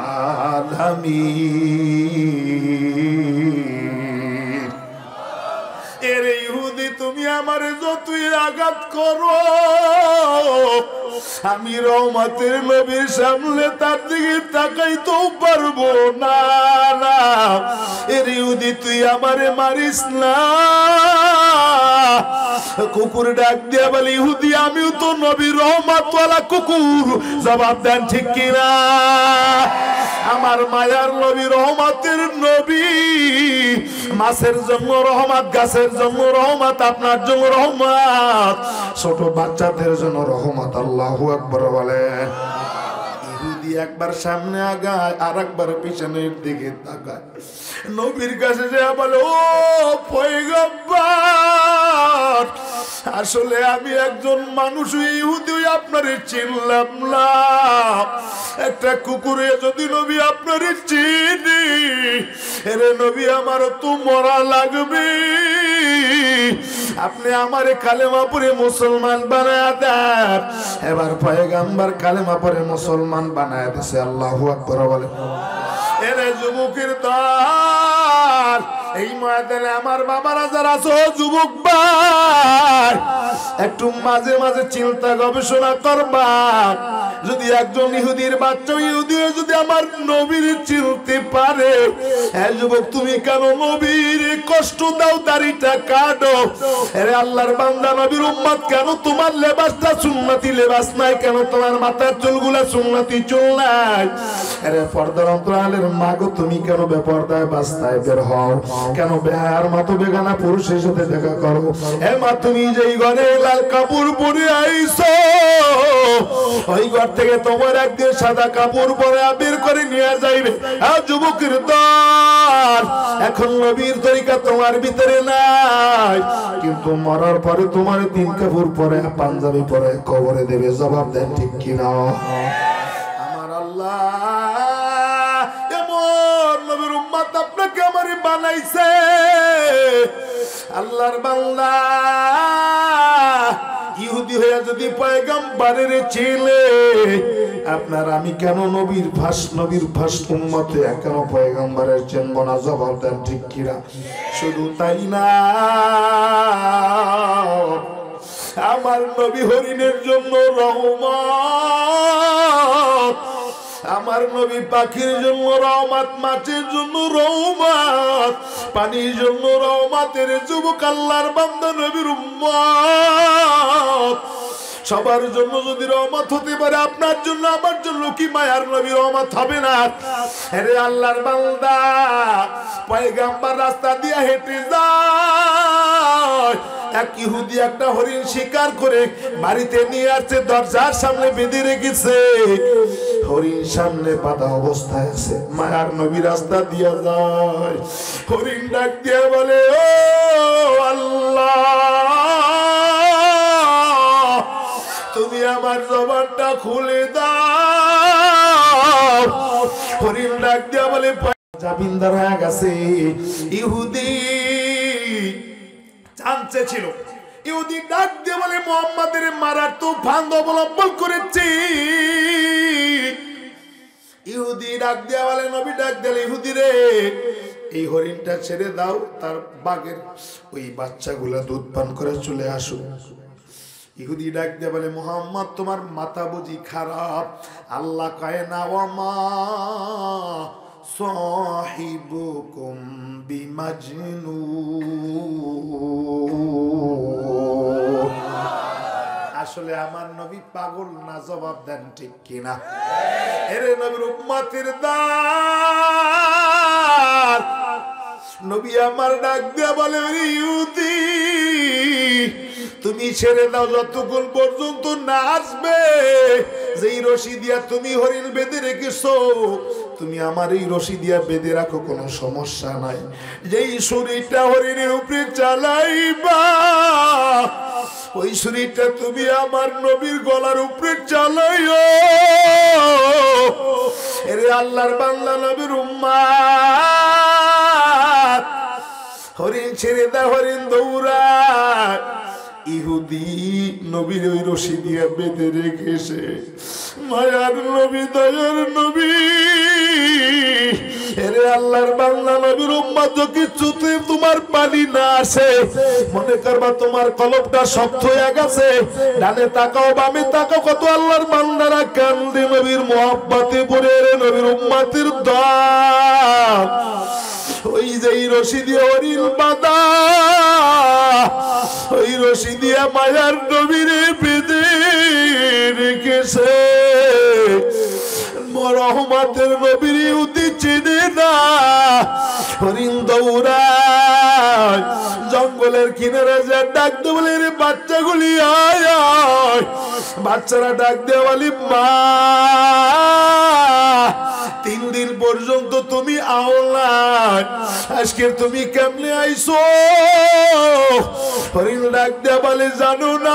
আলামিন। এরে ইহুদি তুমি আমারে যতই আঘাত করো, আমি রহমতের নবীর সামনে তার দিকে তাকাইতেও পারবো না। এর ইহুদি তুই আমারে মারিস না। কুকুর ডাক দিয়া বলে, ইহুদি আমিও তো নবীর রহমতওয়ালা কুকুর, জবাব দেন ঠিক কিনা? আমার মায়ার নবী রহমতের নবী, মাছের জন্য রহমত, গাছের জন্য রহমত, আপনার জন্য রহমত, ছোট বাচ্চাদের জন্য রহমত। আল্লাহু আকবার বলেন। ইহুদি একবার সামনে আগায় আর একবার পিছনের দিকে তাকায়। নবীর কাছে যে বলে, ও পয়গম্বর আসলে আমি একজন মানুষ, ইহুদি আপনারে চিনলাম না। একটা কুকুরে যদি নবী আপনারে চিনি, এরে নবী আমারও তো মরা লাগবে। আপনি আমারে কালেমা পড়ে মুসলমান বানায় দেন। এবার পয়গম্বর কালেমা পড়ে মুসলমান বানায় দিছে। আল্লাহু আকবার বলে। এরে যুবকের দল, এই ময়দানে আমার বাবারা যারা আছো যুবক ভাই, একটু মাঝে মাঝে চিন্তা গবেষণা করবা। যদি একজন ইহুদির বাচ্চা ইহুদি যদি আমার নবীর চিনতে পারে, হ্যাঁ যুবক তুমি কেন নবীর কষ্ট দাও, দাড়িটা কাটো? আরে আল্লাহর বান্দা নবীর উম্মত, কেন তোমার লেবাসটা সুন্নতি লেবাস নাই? কেন তোমার মাথার চুলগুলা সুন্নতি চুল নাই? আরে পর্দার অন্তরালের মাগো তুমি কেন বেপরদায় বাস্তায় বের হও? কেন বেহার মতো বেগানা পুরুষের সাথে দেখা করো? এ মা তুমি যেই ঘরে লাল কাপড় পরে আইছো, ওই ঘর থেকে তোমার একদিন সাদা কাপড় পরে বের করে নিয়ে যাইবে। আর যুবকের দল, এখন নবীর তরিকা তোমার ভিতরে নাই, কিন্তু মরার পরে তোমার তিন কাপড় পরে পাঞ্জাবি পরে কবরে দেবে। জবাব দেন ঠিক কিনা? আমার আল্লাহ বানাইছে আল্লাহর বান্দা ইহুদি হয়ে যদি পয়গম্বরের ছেলে আপনার আমি কেন নবীর ভাস উম্মতে কেন পয়গম্বরের চিনব না? জবাব দেন ঠিক কিনা? শুধু তাই না, আমার নবী হরিণের জন্য রহমত, আমার নবী পাখির জন্য রহমত, মাছের জন্য রহমত, পানির জন্য রহমতের যুবক আল্লাহর বান্দা নবীর উম্মত সবার জন্য যদি রহমত হতে পারে, আপনার জন্য আমার জন্য কি মায়ার নবী রহমত হবে না? আরে আল্লাহর বান্দা পয়গম্বর রাস্তা দিয়ে হেঁটে যায়, এক ইহুদি একটা হরিণ শিকার করে বাড়িতে নিয়ে আসছে, দরজার সামনে বেঁধে রেখেছে, হরিণ সামনে বাঁধা অবস্থায় আছে। মায়ার নবী রাস্তা দিয়ে যায়, হরিণ ডাক দিয়ে বলে ও আল্লাহ তুমি আমার জবানটা খুলে দাও। হরিণ ডাক দিয়া বলে জামিনদার হয়ে গেছে। ইহুদি চান্সে ছিল, ইহুদি ডাক দিয়ে বলে মুহাম্মাদের মারার তো ফান্দ অবলম্বন করেছি। ইহুদি ডাক দিয়া বলে নবী ডাক দিলে ইহুদি রে এই হরিণটা ছেড়ে দাও, তার বাঘের ওই বাচ্চাগুলা দুধ পান করে চলে আসুক। ইহুদি ডাক দিয়ে বলে মুহাম্মদ তোমার মাথা বুঝি খারাপ? আল্লাহ কয় না ওয়ামা সাহিবুকুম বিমাজনুন। আসলে আমার নবী পাগল না? জবাব দেন ঠিক কিনা? এরে নবীর উম্মতের দাস নবী আমার ডাক দিয়ে বলে ইহুদি তুমি ছেড়ে দাও যতক্ষণ পর্যন্ত না আসবে যেই রশি দিয়া তুমি হরিণ বেঁধে রেখেছো, তুমি আমার এই রশি দিয়া বেঁধে রাখো, কোনো সমস্যা নাই। যেই শরীরটা হরিণের উপরে চালাইবা ওই শরীরটা তুমি আমার নবীর গলার উপরে চালাইও। এরে আল্লাহর বান্দা নবীর উম্মাত হরিণ ছেড়ে দাও, হরিণ দৌড়ায়। ইহুদি নবীর ওই রশি দিয়ে বেঁধে রেখেছে। মায়ার নবী দয়ার নবী এরে আল্লাহর বান্দা নবীর উম্মত কিছুতে তোমার পানি না আসে মনে করবা তোমার কলবটা শক্ত হয়ে গেছে। ডানে তাকাও বামে তাকাও, কত আল্লাহর বান্দারা কান্দে নবীর মহব্বতে পড়ে নবীর উম্মতের দাম। ওই যে রশি দিয়ে হরিণ বাঁধা, ওই রশি দিয়ে মায়ার নবীরে বেঁধে রেখেছে। রহমতের নবীর ইহুদি চিনে না, হরিণ দৌড়ায় জঙ্গলের কিনারে যা ডাক দে বলে রে বাচ্চাগুলি আয় আয়। বাচ্চারা ডাক দিয়ে বলি মা 3 দিন পর্যন্ত তুমি আওলাদ, আজকে তুমি কেমনে আইছো? হরিণ ডাক দিয়ে বলে জানো না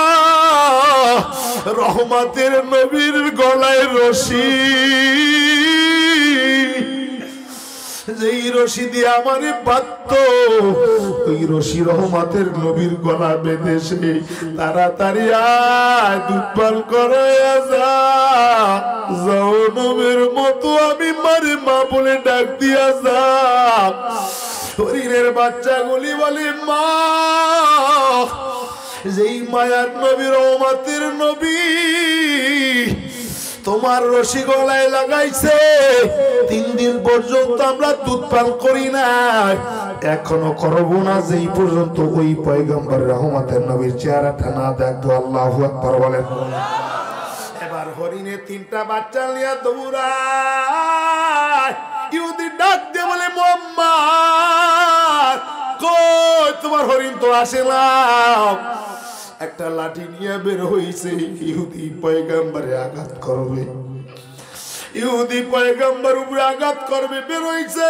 রহমতের নবীর গলায় রশি, যেই রশি দিয়ে আমারে বাঁধত ওই রশি রহমতের নবীর গলা বেঁধেছে। তাড়াতাড়ি আয় দুধ পান করাইয়া যাও, নবীর মতো আমি মারে মা বলে ডাক দিয়া যা। হরিণের বাচ্চাগুলি বলে মা, যেই মায়ার নবী রহমতের নবী তোমার রশি গলায় লাগাইছে, 3 দিন পর্যন্ত আমরা দুধ পান করি না, এখনো করবো না যেই পর্যন্ত ওই পয়গম্বর রহমতের নবীর চেহারাটা না দেখবো। আল্লাহু আকবার বলেন। এবার হরিণে 3টা বাচ্চা নিয়ে দৌড়ায়। ইহুদি ডাক দিয়ে বলে মুহাম্মদ কই তোমার হরিণ তো আসে না। একটা লাঠি নিয়ে বের হইছে, ইহুদি পয়গম্বরে আঘাত করবে, ইহুদি পয়গম্বর উপরে আঘাত করবে বের হইছে।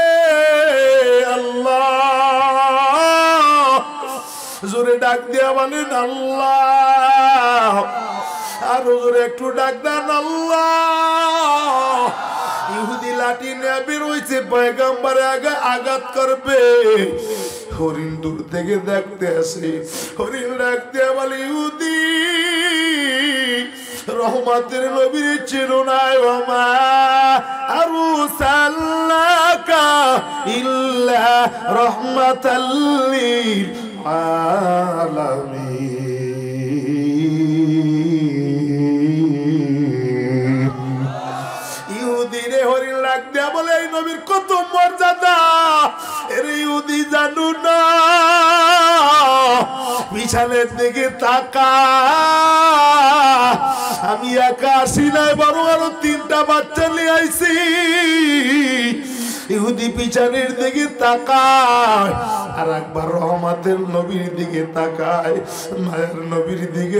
আল্লাহ জোরে ডাক দিয়া বলেন আল্লাহ, আর জোরে একটু ডাক দেন আল্লাহ। ইহুদি লাঠি নিয়ে বের হইছে পয়গম্বরের আগে আঘাত করবে হরিণ দূর থেকে দেখতে আসে হরিণ ডাকতে বলে ইহুদি রহমতের নবীর চিরুনায় ওমা আরসালনাকা ইল্লা রাহমাতাল লিল আলামিন ইহুদিরে হরিণ ডাক দেয়া বলে এই নবীর কত মর্যাদা এর ইহুদি জানু না পিছনের দিকে তাকা আমি একা আসি নাই বরং আরো 3টা বাচ্চা নিয়ে আইছি ইহুদি পিছনের দিকে তাকায় আর একবার রহমতের নবীর দিকে তাকায় মায়ের নবীর দিকে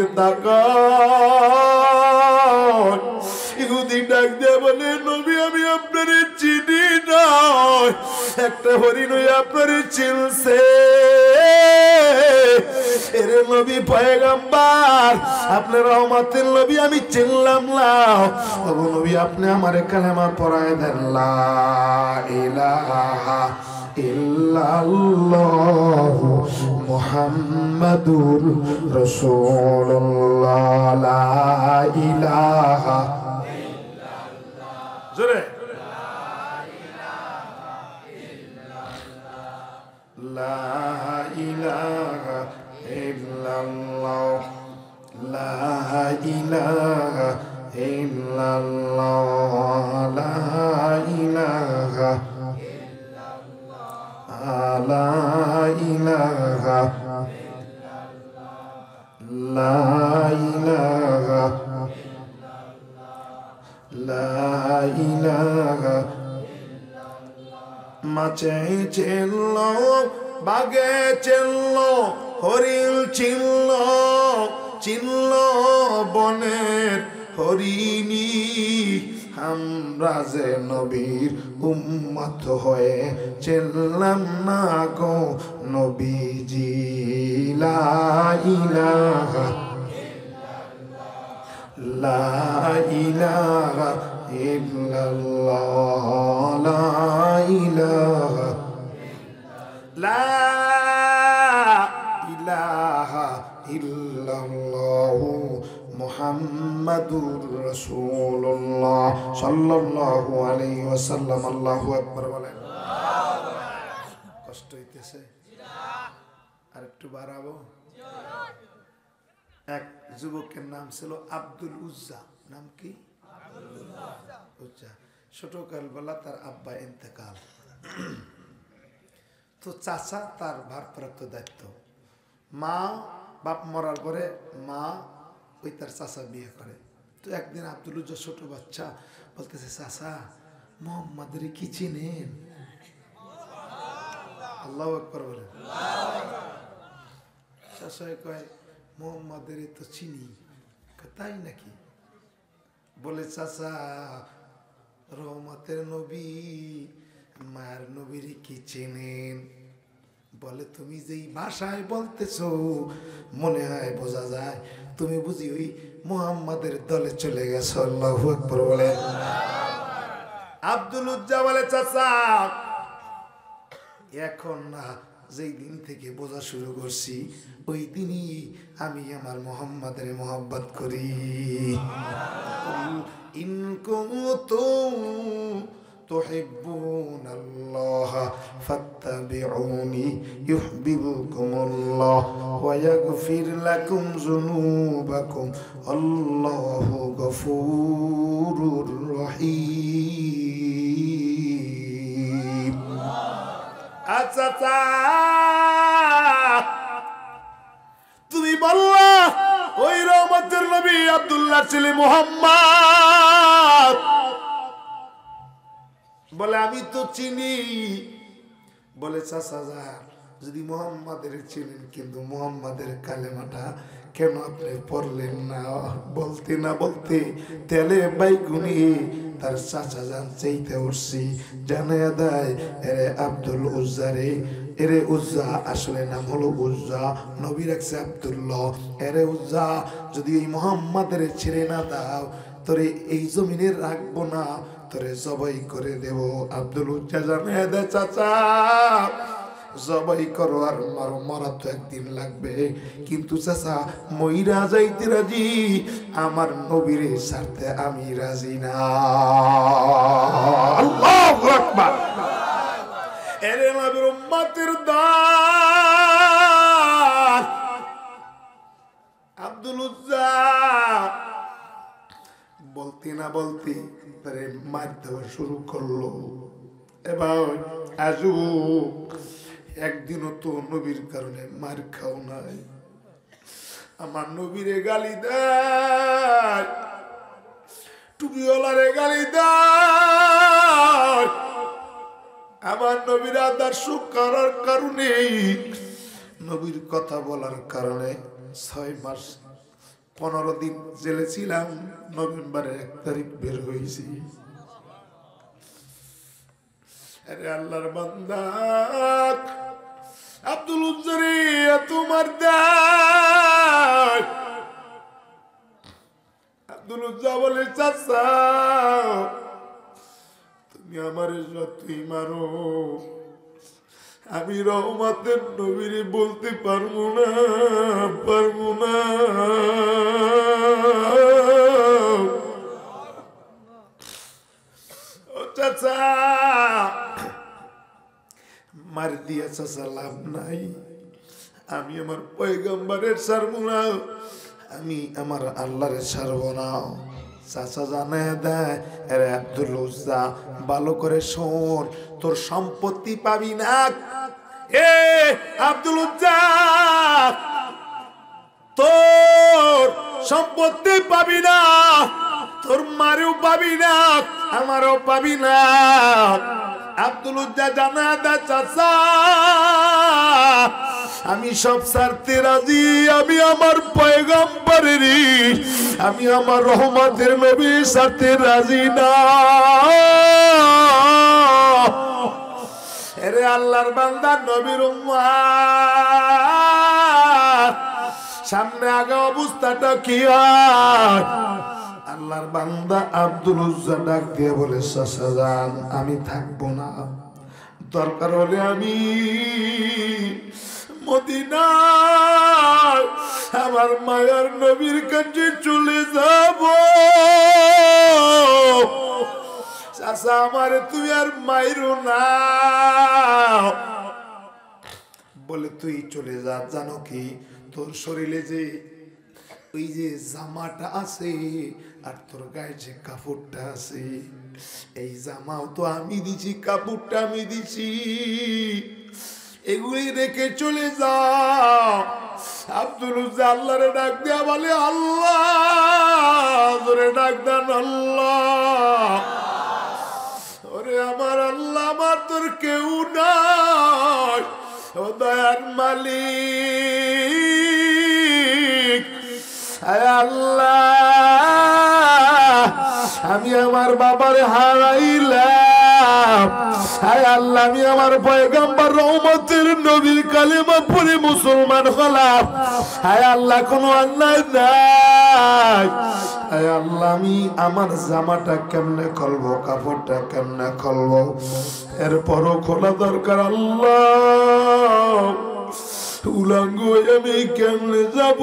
তাকায় ইহুদি ডাক দিয়ে বলে নবী আমি আপনার চিনি নয় একটা হরিণ হয়ে আপনার চিনছে এরে নবী পয়গম্বর আপনার রহমতের নবী আমি চিনলাম না ওগো নবী আপনি আমারে কালেমা পড়ায় দেন লা ইলাহা ইল্লাল্লাহু মুহাম্মাদুর রাসূলুল্লাহ লা ইলাহা ইল্লাল্লাহ জোরে লা ইলাহা ইল্লাল্লাহ লা ইলাহা ইল্লাল্লাহ লা ইলাহা লা ইলাহা লা ইলাহা লা ইলাহা মাছে চেল্লো বাগে চেল্লো হরিণ চিল্লো বনের হরিণী আমরা যে নবীর উম্মত হয়ে চিনলাম না গো নবীজি লা ইলাহা লা ইলাহা ইল্লাল্লাহ লা ইলাহা লা ইলাহা ইল্লাল্লাহ মুহাম্মাদুর রাসূলুল্লাহ সাল্লাল্লাহু আলাইহি ওয়াসাল্লাম আল্লাহু আকবার বলেন কষ্ট হইতেছে আর একটু বাড়াবো এক যুবকের নাম ছিল আব্দুল উজ্জা নাম কি উজ্জা ছোটকাল বেলা তার আব্বা ইন্তেকাল তো চাচা তার ভারপ্রাপ্ত দায়িত্ব মা বাপ মরার পরে মা ওই তার চাচা বিয়ে করে তো একদিন আব্দুল উজ্জা ছোট বাচ্চা বলতেছে চাচা মোহাম্মদের কি চিনেন আল্লাহু আকবার বলেন চাচা কয় মোহাম্মদের তো চিনি তাই নাকি বলে চাচা রহমতের নবী মায়ের নবীর কি চেনেন বলে তুমি যেই ভাষায় বলতেছো মনে হয় বোঝা যায় তুমি বুঝি ওই মুহাম্মাদের দলে চলে গেছো আল্লাহু আকবার বলে আব্দুল উজ্জা বলে চাচা এখন না যেই দিন থেকে বোঝা শুরু করছি ওই দিনই আমি আমার মুহাম্মাদের মোহাব্বত করি ইন কুনতুম تحبون الله فاتبعوني يحببكم الله ويغفر لكم ذنوبكم الله غفور رحيم আচ্ছা তুমি বললা ওই রহমতের নবী আব্দুল্লাহ ছেলে মুহাম্মদ বলে আমি তো চিনি বলে চাচা যদি মুহাম্মাদের চিনেন কিন্তু মুহাম্মাদের কালেমাটা কেন আপনি পড়লেন না বলতে তেলে বাইগুনি তার চাচা জান চাইতে উঠছি জানায়া দেয় এরে আব্দুল উজ্জারে এরে উজ্জা আসলে নাম হলো উজ্জা নবী রাখছে আব্দুল্লাহ এরে উজ্জা যদি এই মুহাম্মাদের ছেড়ে না দাও তোরে এই জমিনে রাখবো না তোরে জবাই করে দেব। আব্দুল উজ্জা জানায় দে চাচা জবাই করো আর মারো, মরা তো একদিন লাগবে, কিন্তু চাচা মইরা যাইতে রাজি, আমার নবীরে ছাড়তে আমি রাজি না। আল্লাহু আকবার। এরে নবীর উম্মতের দান আব্দুল উজ্জা বলতে না বলতে তারে মার দেওয়া শুরু করলো। এবার আজু একদিনও তো নবীর কারণে মার খাও নাই, আমার নবীরে গালি দেয়, টুপিওয়ালারে গালি দেয়, আমার নবীর আদর্শ করার কারণে, নবীর কথা বলার কারণে 6 মাস 15 দিন জেলে ছিলাম। নভেম্বরের 1 তারিখ বের হয়েছি। আরে আল্লাহর বান্দা আব্দুল উজ্জারি তোমার দায়। আব্দুল উজ্জা বলে চাচা তুমি আমার যতই মারো আমি রহমতের নবীরে বলতে পারবো না, পারবো না। ও চাচা মার দিয়া চাচা লাভ নাই, আমি আমার পয়গম্বরের ছাড়বো না, আমি আমার আল্লাহরে ছাড়বো না। চাচা জানে দেয় আরে আব্দুল উজ্জা ভালো করে শোন, তোর সম্পত্তি পাবি না। এ আব্দুল উজ্জা তোর সম্পত্তি পাবি না, তোর মারেও পাবি না, আমারও পাবি না। আব্দুল উজ্জা জানা দা চাচা আমি সব ছাড়তে রাজি, আমি আমার পয়গম্বরেরই, আমি আমার রহমতের নবী ছাড়তে রাজি না। এরে আল্লাহর বান্দা নবীর উম্মত সামনে আগে অবস্থাটা কি হয়? আল্লাহর বান্দা আব্দুল উজ্জা ডাক দিয়ে বলে চাচা যান আমি থাকবো না, দরকার হলে আমি মদিনায় আমার মায়ার নবীর কাছে চলে যাব। চাচা আমারে তুই আর মাইরো না। বলে তুই চলে যা, জানো কি তোর শরীরে যে ওই যে জামাটা আছে আর তোর গায়ে যে কাপড়টা আছে, এই জামাও তো আমি দিছি, কাপড়টা আমি দিছি, এগুলি রেখে চলে যাও। আব্দুল উজ্জা আল্লাহরে ডাক দিয়া বলে আল্লাহ, জোরে ডাক দেন আল্লাহ। ওরে আমার আল্লাহ, আমার তোর কেউ নাই, ও দয়ার মালিক। আয় আল্লাহ আমি আমার বাবারে হারাইলাম, আয় আল্লাহ আমি আমার পয়গম্বর রহমতের নবীর কালেমা পড়ে মুসলমান হলাম, আয় আল্লাহ কোনো অন্যায় নাই। আয় আল্লাহ আমি আমার জামাটা কেমনে খুলবো, কাপড়টা কেমনে খুলবো, এরপরও খোলা দরকার আল্লাহ। উলাঙ্গ আমি কেমনে যাব?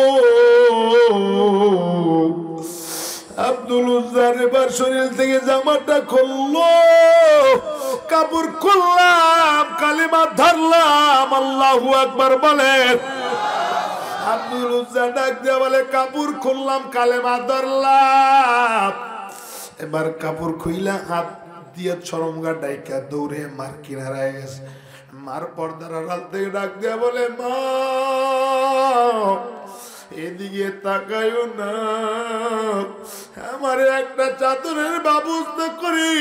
আব্দুল উজ্জার এবার শরীর থেকে জামাটা খুললো, কাপড় খুললাম, কালিমা ধরলাম, আল্লাহু আকবার বলেন। আব্দুল উজ্জা ডাক দিয়া বলে কাপড় খুললাম, কালেমা ধরলাম। এবার কাপড় খুইলা হাত দিয়ে চরমগা ডাইকা দৌড়ে মার কিনারায় গেছে। মার পর্দার আড়াল থেকে ডাক দিয়া বলে মা এদিকে তাকায়ও না, আমার একটা চাদরের ব্যবস্থা করি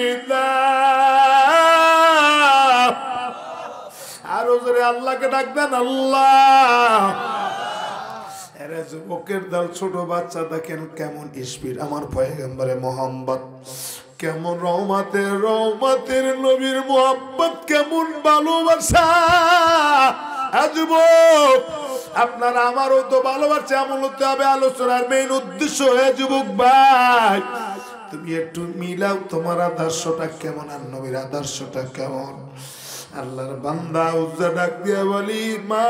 দাও। আরো জোরে আল্লাহকে ডাক দেন আল্লাহ। এরা যুবকের দল, ছোট বাচ্চা দেখেন কেমন স্পিড, আমার পয়গম্বরে মোহাম্মদ কেমন রহমতের নবীর মোহাম্মদ কেমন ভালোবাসা। যুবক আপনারা আমারও তো ভালোবাসা এমন হতে হবে। আলোচনার মেইন উদ্দেশ্য যুবক ভাই তুমি একটু মিলাও তোমার আদর্শটা কেমন আর নবীর আদর্শটা কেমন। আল্লাহর বান্দা উজ্জা ডাক দিয়া বলি মা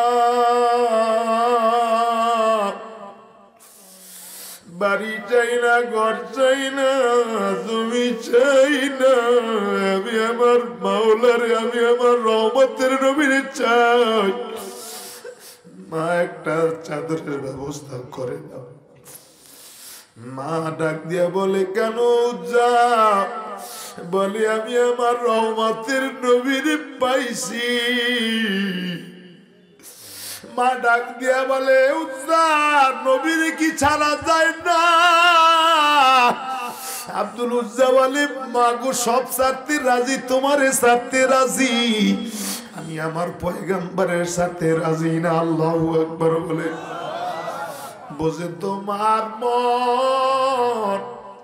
বাড়ি চাই না, ঘর চাই না, জমি চাই না, আমি আমার মাওলারে, আমি আমার রহমতের নবীর চাই। মা একটা চাদরের ব্যবস্থা করে দাও। মা ডাক দিয়া বলে কেন উজ্জা? বলে আমি আমার রহমতের নবীর পাইছি। মা ডাক দিয়া বলে উজ্জা নবীর কি ছাড়া যায় না? আব্দুল উজ্জা বলে মা গো সব ছাড়তে রাজি, তোমারে ছাড়তে রাজি, আমি আমার পয়গম্বরের সাথে রাজি না। আল্লাহু আকবার বলে। বোঝে তোমার মন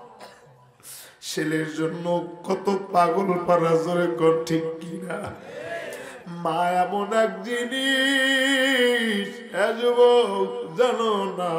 ছেলের জন্য কত পাগল পারা, জোরে কর ঠিক কিনা? মা এমন এক জিনিস যুবক জানো না।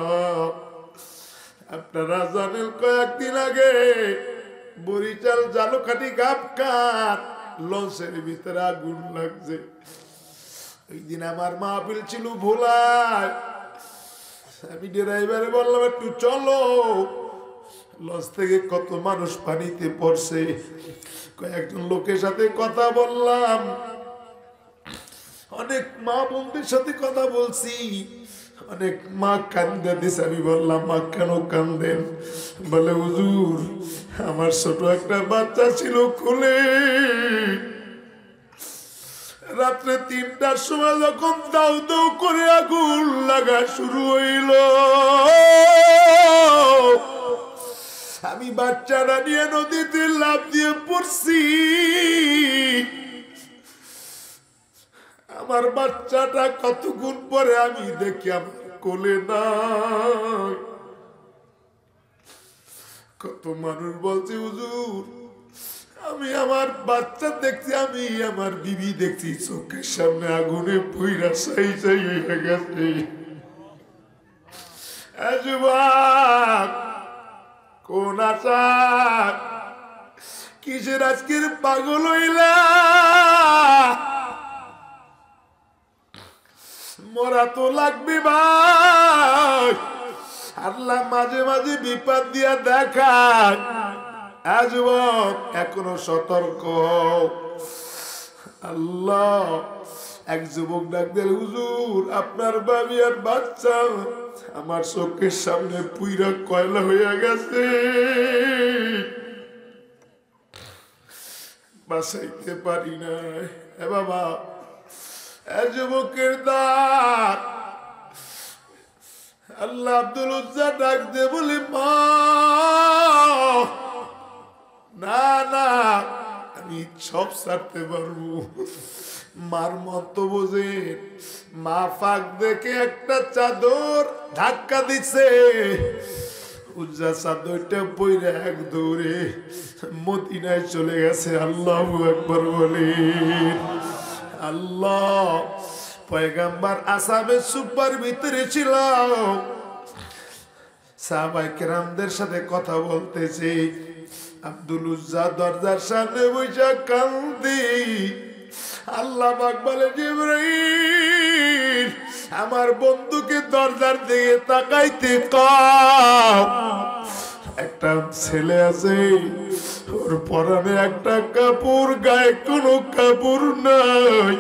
আপনারা জানেন কয়েকদিন আগে বরিশাল জালুকাঠি গাবকার লঞ্চের ভিতরে আগুন লাগছে। ওই দিন আমার মাহফিল ছিল ভোলায়। আমি ড্রাইভারে বললাম একটু চলো, লঞ্চ থেকে কত মানুষ পানিতে পড়ছে। কয়েকজন লোকের সাথে কথা বললাম, অনেক মা বোনদের সাথে কথা বলছি, অনেক মা কান্দে দিছে। আমি বললাম মা কেন কান্দেন? বলে হুজুর আমার ছোট একটা বাচ্চা ছিল কোলে, রাত্রে 3টার সময় যখন দাউ দাউ করে আগুন লাগা শুরু হইল, আমি বাচ্চাটা নিয়ে নদীতে লাফ দিয়ে পড়ছি। আমার বাচ্চাটা কতক্ষণ পরে আমি দেখি আমার কোলে নাই। কত মানুষ বলছে হুজুর আমি আমার বাচ্চা দেখছি, আমি আমার বিবি দেখছি, চোখের সামনে আগুনে পুইরা সাই সাই হয়ে গেছে। যুবক কোন আশা কিসের আজকের পাগল হইলা? মরা তো লাগবে ভাই। আল্লাহ মাঝে মাঝে বিপদ দিয়া দেখায়। যুবক এখনো সতর্ক। আল্লাহ এক যুবক ডাক দিল হুজুর আপনার বাবি আর বাচ্চা আমার চোখের সামনে পুইরা কয়লা হইয়া গেছে, বাঁচাইতে পারি না। এ বাবা যুবকের দাঁত আল্লাহ আব্দুল উজ্জা ডাক দে বলি মা না না আমি সব ছাড়তে পারবো। মার মত বোঝে। মা ফাঁক দেখে একটা চাদর ধাক্কা দিছে, উজ্জা চাদরটা পইরা এক দৌড়ে মদিনায় চলে গেছে। আল্লাহু আকবার বলে। আল্লাহ পয়গম্বর আসাবে সুপার ভিতরে ছিল, সাহাবায়ে কেরামদের সাথে কথা বলতেছে। আব্দুল উজ্জা দরজার সামনে বসে কান্দি। আল্লাহ পাক বলে জিবরাইল আমার বন্ধুকে দরজার দিকে তাকাইতে কও। একটা ছেলে আছে ওর পরনে একটা কাপড়, গায়ে কোনো কাপড় নাই।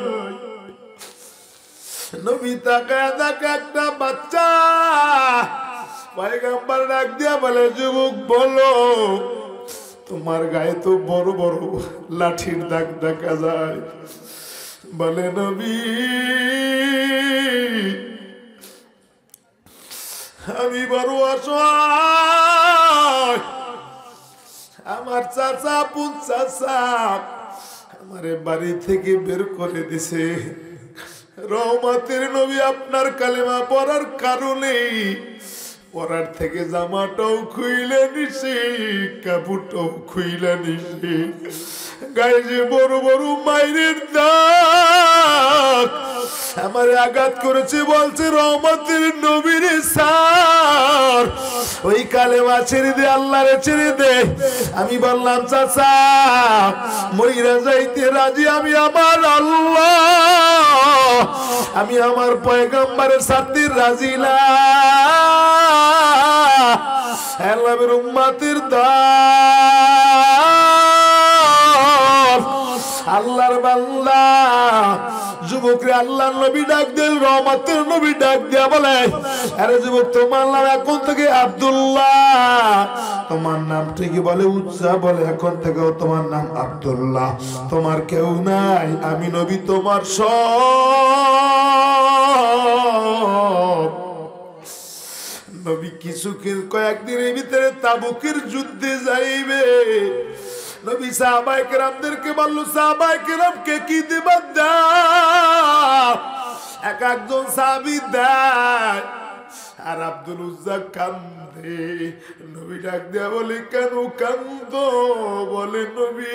নবী তাকায় দেখে একটা বাচ্চা। পয়গম্বর ডাক দিয়া বলে যুবক বলো তোমার গায়ে তো বড় বড় লাঠির দাগ দেখা যায়। বলে নবী আমি বড় অসহায়, আমার চাচা পুন চাচা আমারে বাড়ি থেকে বের করে দিছে। রহমতের নবী আপনার কালেমা পড়ার কারণে পড়ার থেকে জামাটাও খুইলে নিছে, কাপড়টাও খুইলে নিছে। গায়ে যে বড় বড় মাইরের দাগ আমারে আঘাত করেছে বলছে রহমতের নবীর স্যার ওই কালেমা ছেড়ে দে আল্লাহরে ছেড়ে দে আমি বললাম চাচা মইরা যাইতে রাজি আমি আমার আল্লাহ আমি আমার পয়গম্বরের সাথে রাজি না আল্লাহর উম্মতের দল আল্লাহর বান্দা যুবকরে আল্লাহর নবী ডাক দেন রহমতের নবী ডাক দিয়া বলে আরে যুবক তোমার নাম এখন থেকে আব্দুল্লাহ তোমার নাম ঠিকই বলে উজ্জা বলে এখন থেকে তোমার নাম আব্দুল্লাহ তোমার কেউ নাই আমি নবী তোমার সব নবী কিছু কয়েকদিনের ভিতরে তাবুকের যুদ্ধে যাইবে নবী সাহাবায়ে কেরামদেরকে বলল সাহাবায়ে কেরামকে কি দিবেন দাও এক একজন সাহাবী দেয় আর আব্দুল উজ্জা কান্দে নবী ডাক দেয়া বলে কেন কান্দো বলে নবী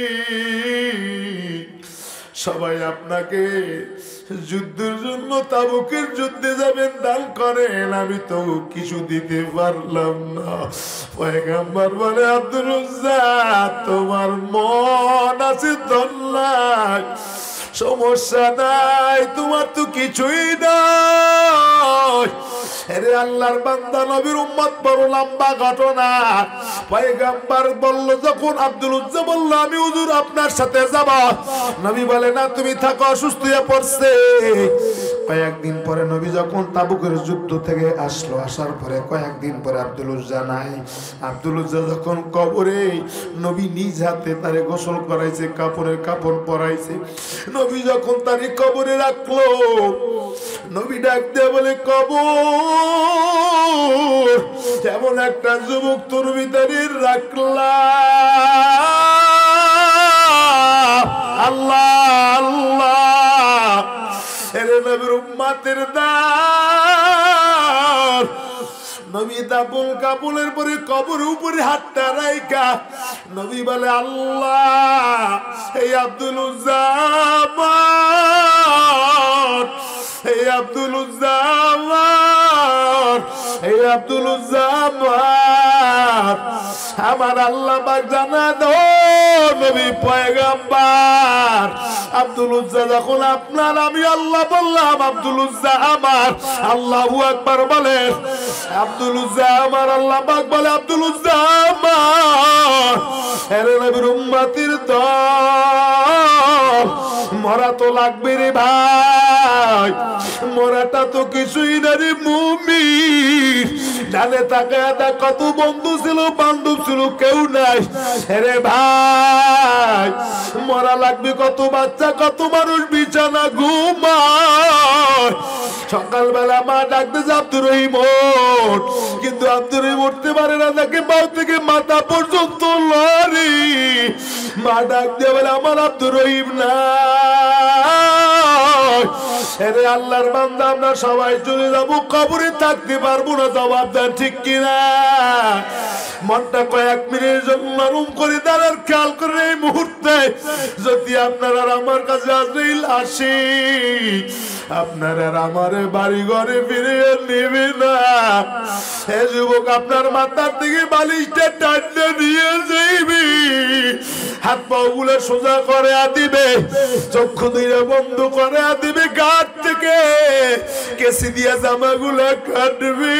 সবাই আপনাকে যুদ্ধের জন্য তাবুকের যুদ্ধে যাবেন দান করেন আমি তো কিছু দিতে পারলাম না পয়গম্বর বলে আব্দুল উজ্জা তোমার মন আছে ধন্যায় সমস্যা নাই তোমার তো কিছুই নাই আরে আল্লাহর বান্দা নবীর উম্মত বড় লম্বা ঘটনা পয়গম্বর বলল যখন আব্দুল উজ্জা বলল আমি হুজুর আপনার সাথে যাব নবী বলে না তুমি থাকো অসুস্থ হয়ে পড়ছে কয়েকদিন পরে নবী যখন তাবুকের যুদ্ধ থেকে আসলো আসার পরে কয়েকদিন পরে আব্দুল উজ্জা নাই আব্দুল উজ্জা যখন কবরে নবী নিজ হাতে তারে গোসল করাইছে কাপড়ের কাপড় পরাইছে নবী যখন তারে কবরে রাখলো নবী ডাক দিয়ে বলে কবর এমন একটা যুবক তোর ভিতরে রাখলা আল্লাহ আল্লাহ এরে নবীর উম্মতের দান নবী দাবুল কাবুলের পরে কবরের উপরে হাতটা রাইখা নবী বলে আল্লাহ এই আব্দুল উজ্জা এই আব্দুল উজ্জা এই আব্দুল উজ্জা আমার আল্লাহ পাক জানা দো নবী পয়গম্বর আব্দুল উজ্জা যখন আপনার আমি আল্লাহ বললাম আব্দুল উজ্জা আমার আল্লাহু আকবার বলে আব্দুল উজ্জা আমার আল্লাহ পাক বলে আব্দুল উজ্জা আমার এরে নবীর উম্মতের দল মরা তো লাগবে রে ভাই মরাটা তো কিছুই না রে মুমিন জানে তাকে কত বন্ধু ছিল বান্ধব ছিল কেউ নাই রে ভাই মরা লাগবে কত বাচ্চা কত মানুষ বিছানা ঘুমায় সকালবেলা মা ডাকতেছে আব্দুর রহিম কিন্তু আব্দুর রহিম উঠতে পারে না তাকে পাও থেকে মাথা পর্যন্ত লড়ি মা ডাক দিয়ে বলে আমার আব্দুর রহিম না এরে আল্লাহর বান্দা আমরা সবাই চলে যাবো কবরে থাকতে পারবো না জবাব দেন ঠিক কিনা মনটা কয়েক মিনিটের জন্য নরম করে দাঁড়ার খেয়াল করে এই মুহূর্তে যদি আপনার আর আমার কাছে আজরাইল আসে আপনার আর আমার বাড়ি ঘরে ফিরিয়ে নেবে না হে যুবক আপনার মাথার দিকে বালিশটা টানতে দিয়ে যাইবি হাত পা গুলো সোজা করে দিবে চক্ষু দুইটা বন্ধ করে দিবে গাছ থেকে কেসি দিয়া জামা গুলা কাটবি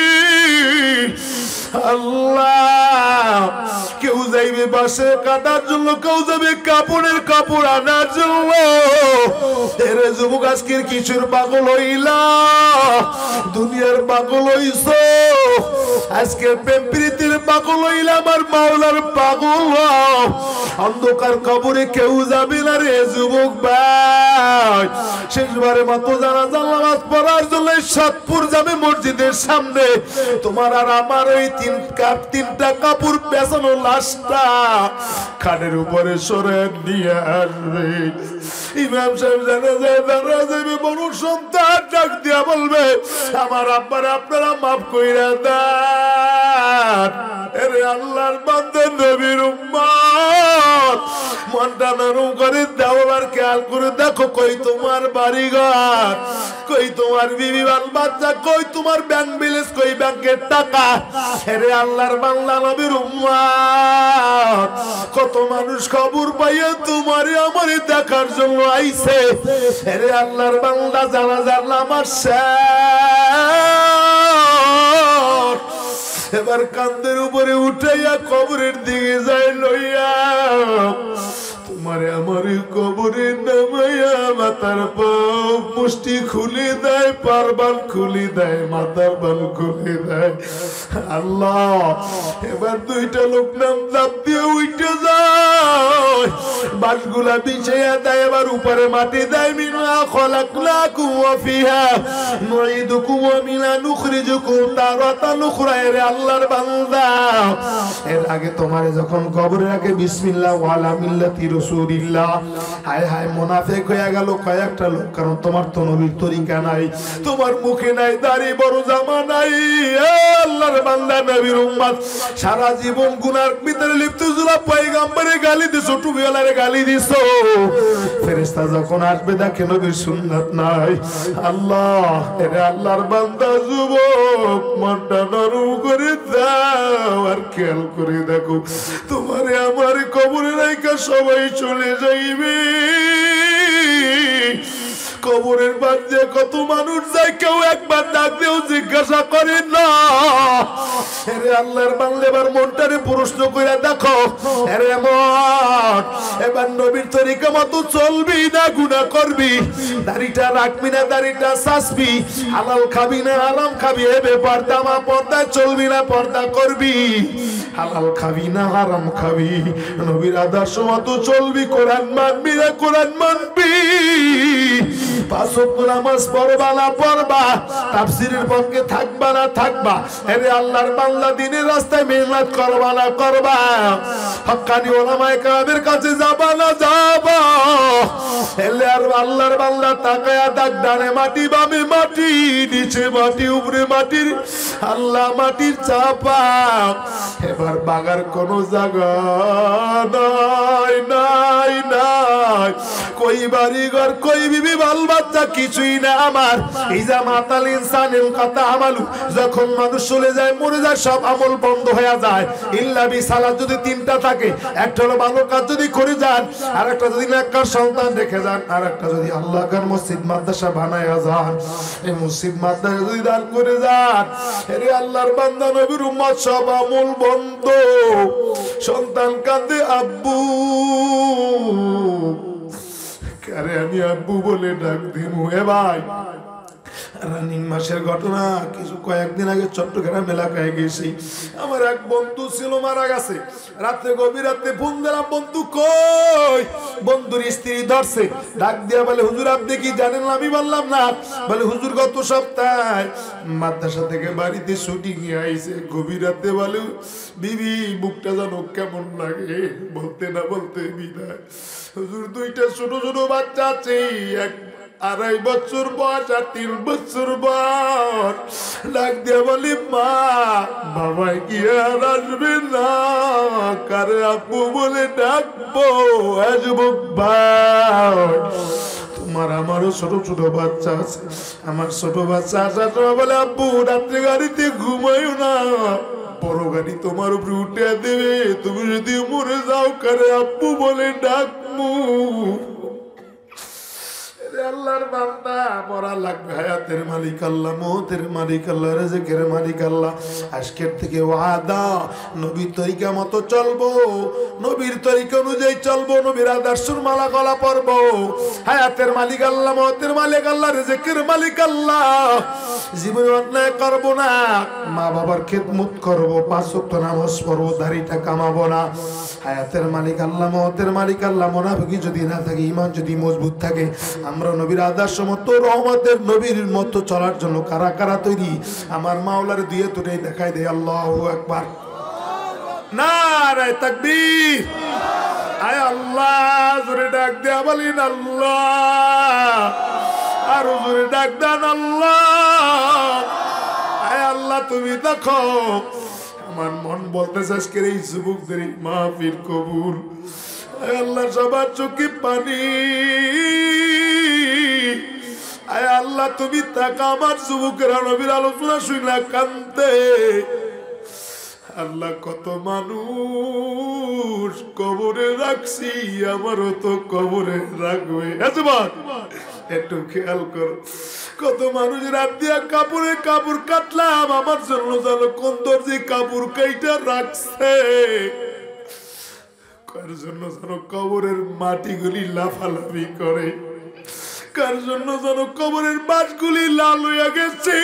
আল্লাহ কেউ যাইবে বাসে কাটার জন্য কেউ যাবে কাপড়ের কাপড় আনার জন্য এরে যুবক আজকের কিছুর পাগল হইলা দুনিয়ার পাগল হইছ আজকের প্রেম প্রীতির পাগল হইলা আমার মাওলার পাগল অন্ধকার কবরে কেউ যাবে না রে যুবক ভাই শেষবারের মতো জানাজা নামাজ পড়ার জন্য সাতপুর যাবে মসজিদের সামনে তোমার আর আমার ওই তিনটা কাপড় পেছানো লাশটা খাটের উপরে সরে নিয়ে আসবে ইমাম সাহেব জানাজায় দাঁড়া যাবে বড় সন্তান ডাক দিয়া বলবে আমার আব্বার আপনারা মাফ কইরা দেন এরে আল্লাহর বান্দা নবীর উম্মত মনটা নরম করে দাও আর খেয়াল করে দেখো কই তোমার বাড়িঘর কই তোমার বিবি বাল বাচ্চা কই তোমার ব্যাংক ব্যালেন্স কই ব্যাংকের টাকা এরে আল্লাহর বান্দা নবীর উম্মত কত মানুষ খবর পাইয়া তোমারে আমারে দেখার জন্য আইছে এরে আল্লাহর বান্দা জানাজার নামাজ শেষ এবার কান্দের উপরে উঠাইয়া কবরের দিকে যায় লইয়া তোমারে আমার কবরে নামাইয়া মাথার মুষ্টি খুলে দেয় পারবান খুলে দেয় মাথার বাল খুলে দেয় আল্লাহ এবার দুইটা লোক নাম দাপ দিয়ে উঠে যায় বাসগুলা বিছাইয়া দেয় এবার উপরে মাটি দেয় মিনা খলাকনাকুম ওয়া ফিহা নুঈদুকুম ওয়া মিনা নুখরিজুকুম তারাতান উখরা রে আল্লাহর বান্দা এর আগে তোমারে যখন কবরে রাখে বিসমিল্লাহ ওয়া আলা মিল্লাতি রাসূলিল্লাহ হায় হায় মুনাফিক হয়ে গেল কয়েকটা লোক কারণ তোমার তো নবীর তরিকা নাই তোমার মুখে নাই দাড়ি বড় জামা নাই আল্লাহর বান্দা নবীর উম্মত সারা জীবন গুনার ভিতরে লিপ্ত জুলা পয়গম্বরে গালি দিছো টুপিওয়ালারে গালি দিছো ফেরেশতা যখন আসবে দেখে নবীর সুন্নাত নাই আল্লাহ এরে আল্লাহর বান্দা যুবক মনটা নরম করে দাও আর খেয়াল করে দেখো তোমারে আমার কবরে রাইখা সবাই চলে যাইবে কবরের মধ্যে কত মানুষ যায় কেউ একবার ডাক দিয়েও জিজ্ঞাসা করে না এরে আল্লাহর বান্দা এবার মনটারে প্রশ্ন করে দেখো এরে মন এবার নবীর তরিকা মতো চলবি না গুনাহ করবি দাড়িটা রাখবি না দাড়িটা সাসবি হালাল খাবি না হারাম খাবি এ ব্যাপার দামা পর্দায় চলবি না পর্দা করবি হালাল খাবি না হারাম খাবি নবীর আদর্শ মতো চলবি কোরআন মানবি না কোরআন মানবি পাঁচ ওয়াক্ত নামাজ পড়বা না পড়বা তাফসীরের পক্ষে থাকবা না থাকবা এরে আল্লাহর বান্দা দ্বীনের রাস্তায় মেহনত করবা না করবা হক্কানি উলামায়ে কেরামের কাছে যাবা না যাবা এলে আর আল্লাহর বান্দা তাকায়া দেখ ডানে মাটি বামে মাটি নিচে মাটি উপরে মাটির আল্লাহ মাটির চাপা এবার বাগার কোনো জায়গা নাই নাই নাই কই বাড়ি ঘর কই বিবি বাল বাচ্চা কিছুই না আমার ইজা মাতাল ইনসানিল কাতা আমালু যখন মানুষ চলে যায় মরে যায় সব আমল বন্ধ হয়ে যায় ইল্লা বি সালাত যদি তিনটা থাকে একটা হলো ভালো কাজ যদি করে যান আর একটা যদি নেককার সন্তান রেখে যান আর একটা যদি আল্লাহর মসজিদ মাদ্রাসা বানায়া যান এই মসজিদ মাদ্রাসা যদি দান করে যান আরে আল্লাহর বান্দা নবীর উম্মত সব আমল বন্ধ সন্তান কাঁদে আব্বু আরে আমি আব্বু বলে ডাক দিমু এ ভাই রানিং মাসের ঘটনা কিছু কয়েকদিন আগে চট্টগ্রাম এলাকায় গেছি আমার এক বন্ধু ছিল মারা গেছে রাতে গভীর রাতে ফোন দিলাম বন্ধু কই বন্ধুর স্ত্রী ধরছে ডাক দিয়া বলে হুজুর আপনি কি জানেন আমি বললাম না বলে হুজুর গত সপ্তাহে মাদ্রাসা থেকে বাড়িতে ছুটি নিয়ে আইছে গভীর রাতে বলে বিবি বুকটা জানো কেমন লাগে বলতে না বলতে বিদায় হুজুর দুইটা ছোট ছোট বাচ্চা আছে এক 2.5 বছর বয়স আর 3 বছর বয়স ডাক দিয়ে বলি মা বাবা কি আর আসবে না কারে আব্বু বলে ডাকবো আসবো ভাই তোমার আমারও ছোট ছোট বাচ্চা আছে আমার ছোট বাচ্চা আসার সময় বলে আব্বু রাত্রে গাড়িতে ঘুমাইও না বড় গাড়ি তোমার উপরে উঠে দেবে তুমি যদি মরে যাও কারে আব্বু বলে ডাকবো আল্লাহর বান্দা মরা লাগবে হায়াতের মালিক আল্লাহ মওতের মালিক আল্লাহ রিজকের মালিক আল্লাহ আজকের থেকে ওয়াদা নবীর তরিকা মতো চলবো নবীর তরিকা অনুযায়ী চলবো নবীর আদর্শের মালা গলা পরবো হায়াতের মালিক আল্লাহ মওতের মালিক আল্লাহ রিজকের মালিক আল্লাহ জীবনে অন্যায় করবো না মা বাবার খেদমত করবো 5 ওয়াক্ত নামাজ পড়বো দাড়িটা কামাবো না হায়াতের মালিক আল্লাহ মওতের মালিক আল্লাহ মুনাফিকি যদি না থাকে ঈমান যদি মজবুত থাকে আমরা নবীর আদর্শ মতো রহমতের নবীর মতো চলার জন্য কারা কারা তৈরি আমার মাওলার দিয়ে তুলে দেখাই দেয় আল্লাহু আকবার নারে তাকবীর আয় আল্লাহ জোরে ডাক দেয়া বলেন আল্লাহ আর জোরে ডাক দেন আল্লাহ আয় আল্লাহ তুমি দেখো আমার মন বলতেছে আজকের এই যুবকদের মাহফিল কবুল। আয় আল্লাহ সবার চোখে পানি, আয় আল্লাহ তুমি তাকা আমার যুবকেরা নবীর আলোচনা শুনলা কান্দে। আল্লাহ কত মানুষ কবরে রাখছি, আমারও তো কবরে রাখবে। একটু খেয়াল করো, কত মানুষ রাত দিয়া কাপড়ে কাপড় কাটলাম, আমার জন্য জানো কোন দর্জি কাপড় কাইটা রাখছে, কার জন্য জানো কবরের মাটিগুলি লাফালাফি করে, কার জন্য জানো কবরের বাঁশগুলি লাল হইয়া গেছে।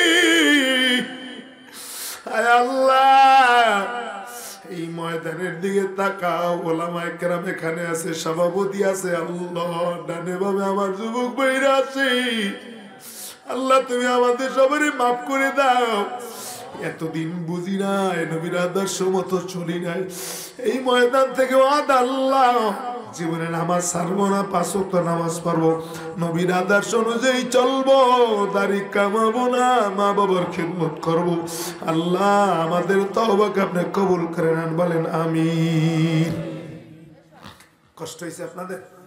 আয় আল্লাহ এই ময়দানের দিকে তাকাও, ওলামায়ে কেরাম এখানে আছে, সভাপতি আছে, আল্লাহ ডানে বামে আমার যুবক ভাইরা আছে, আল্লাহ তুমি আমাদের সবারই মাফ করে দাও। এতদিন বুঝি নাই, নবীর আদর্শ মতো চলি নাই, এই ময়দান থেকে আদ আল্লাহ জীবনে নামাজ ছাড়বো না, 5 ওয়াক্ত নামাজ পড়বো, নবীর আদর্শ অনুযায়ী চলবো, দাড়ি কামাবো না, মা বাবার খিদমত করবো। আল্লাহ আমাদের তওবাকে আপনি কবুল করে নেন, বলেন আমিন। কষ্ট হয়েছে আপনাদের?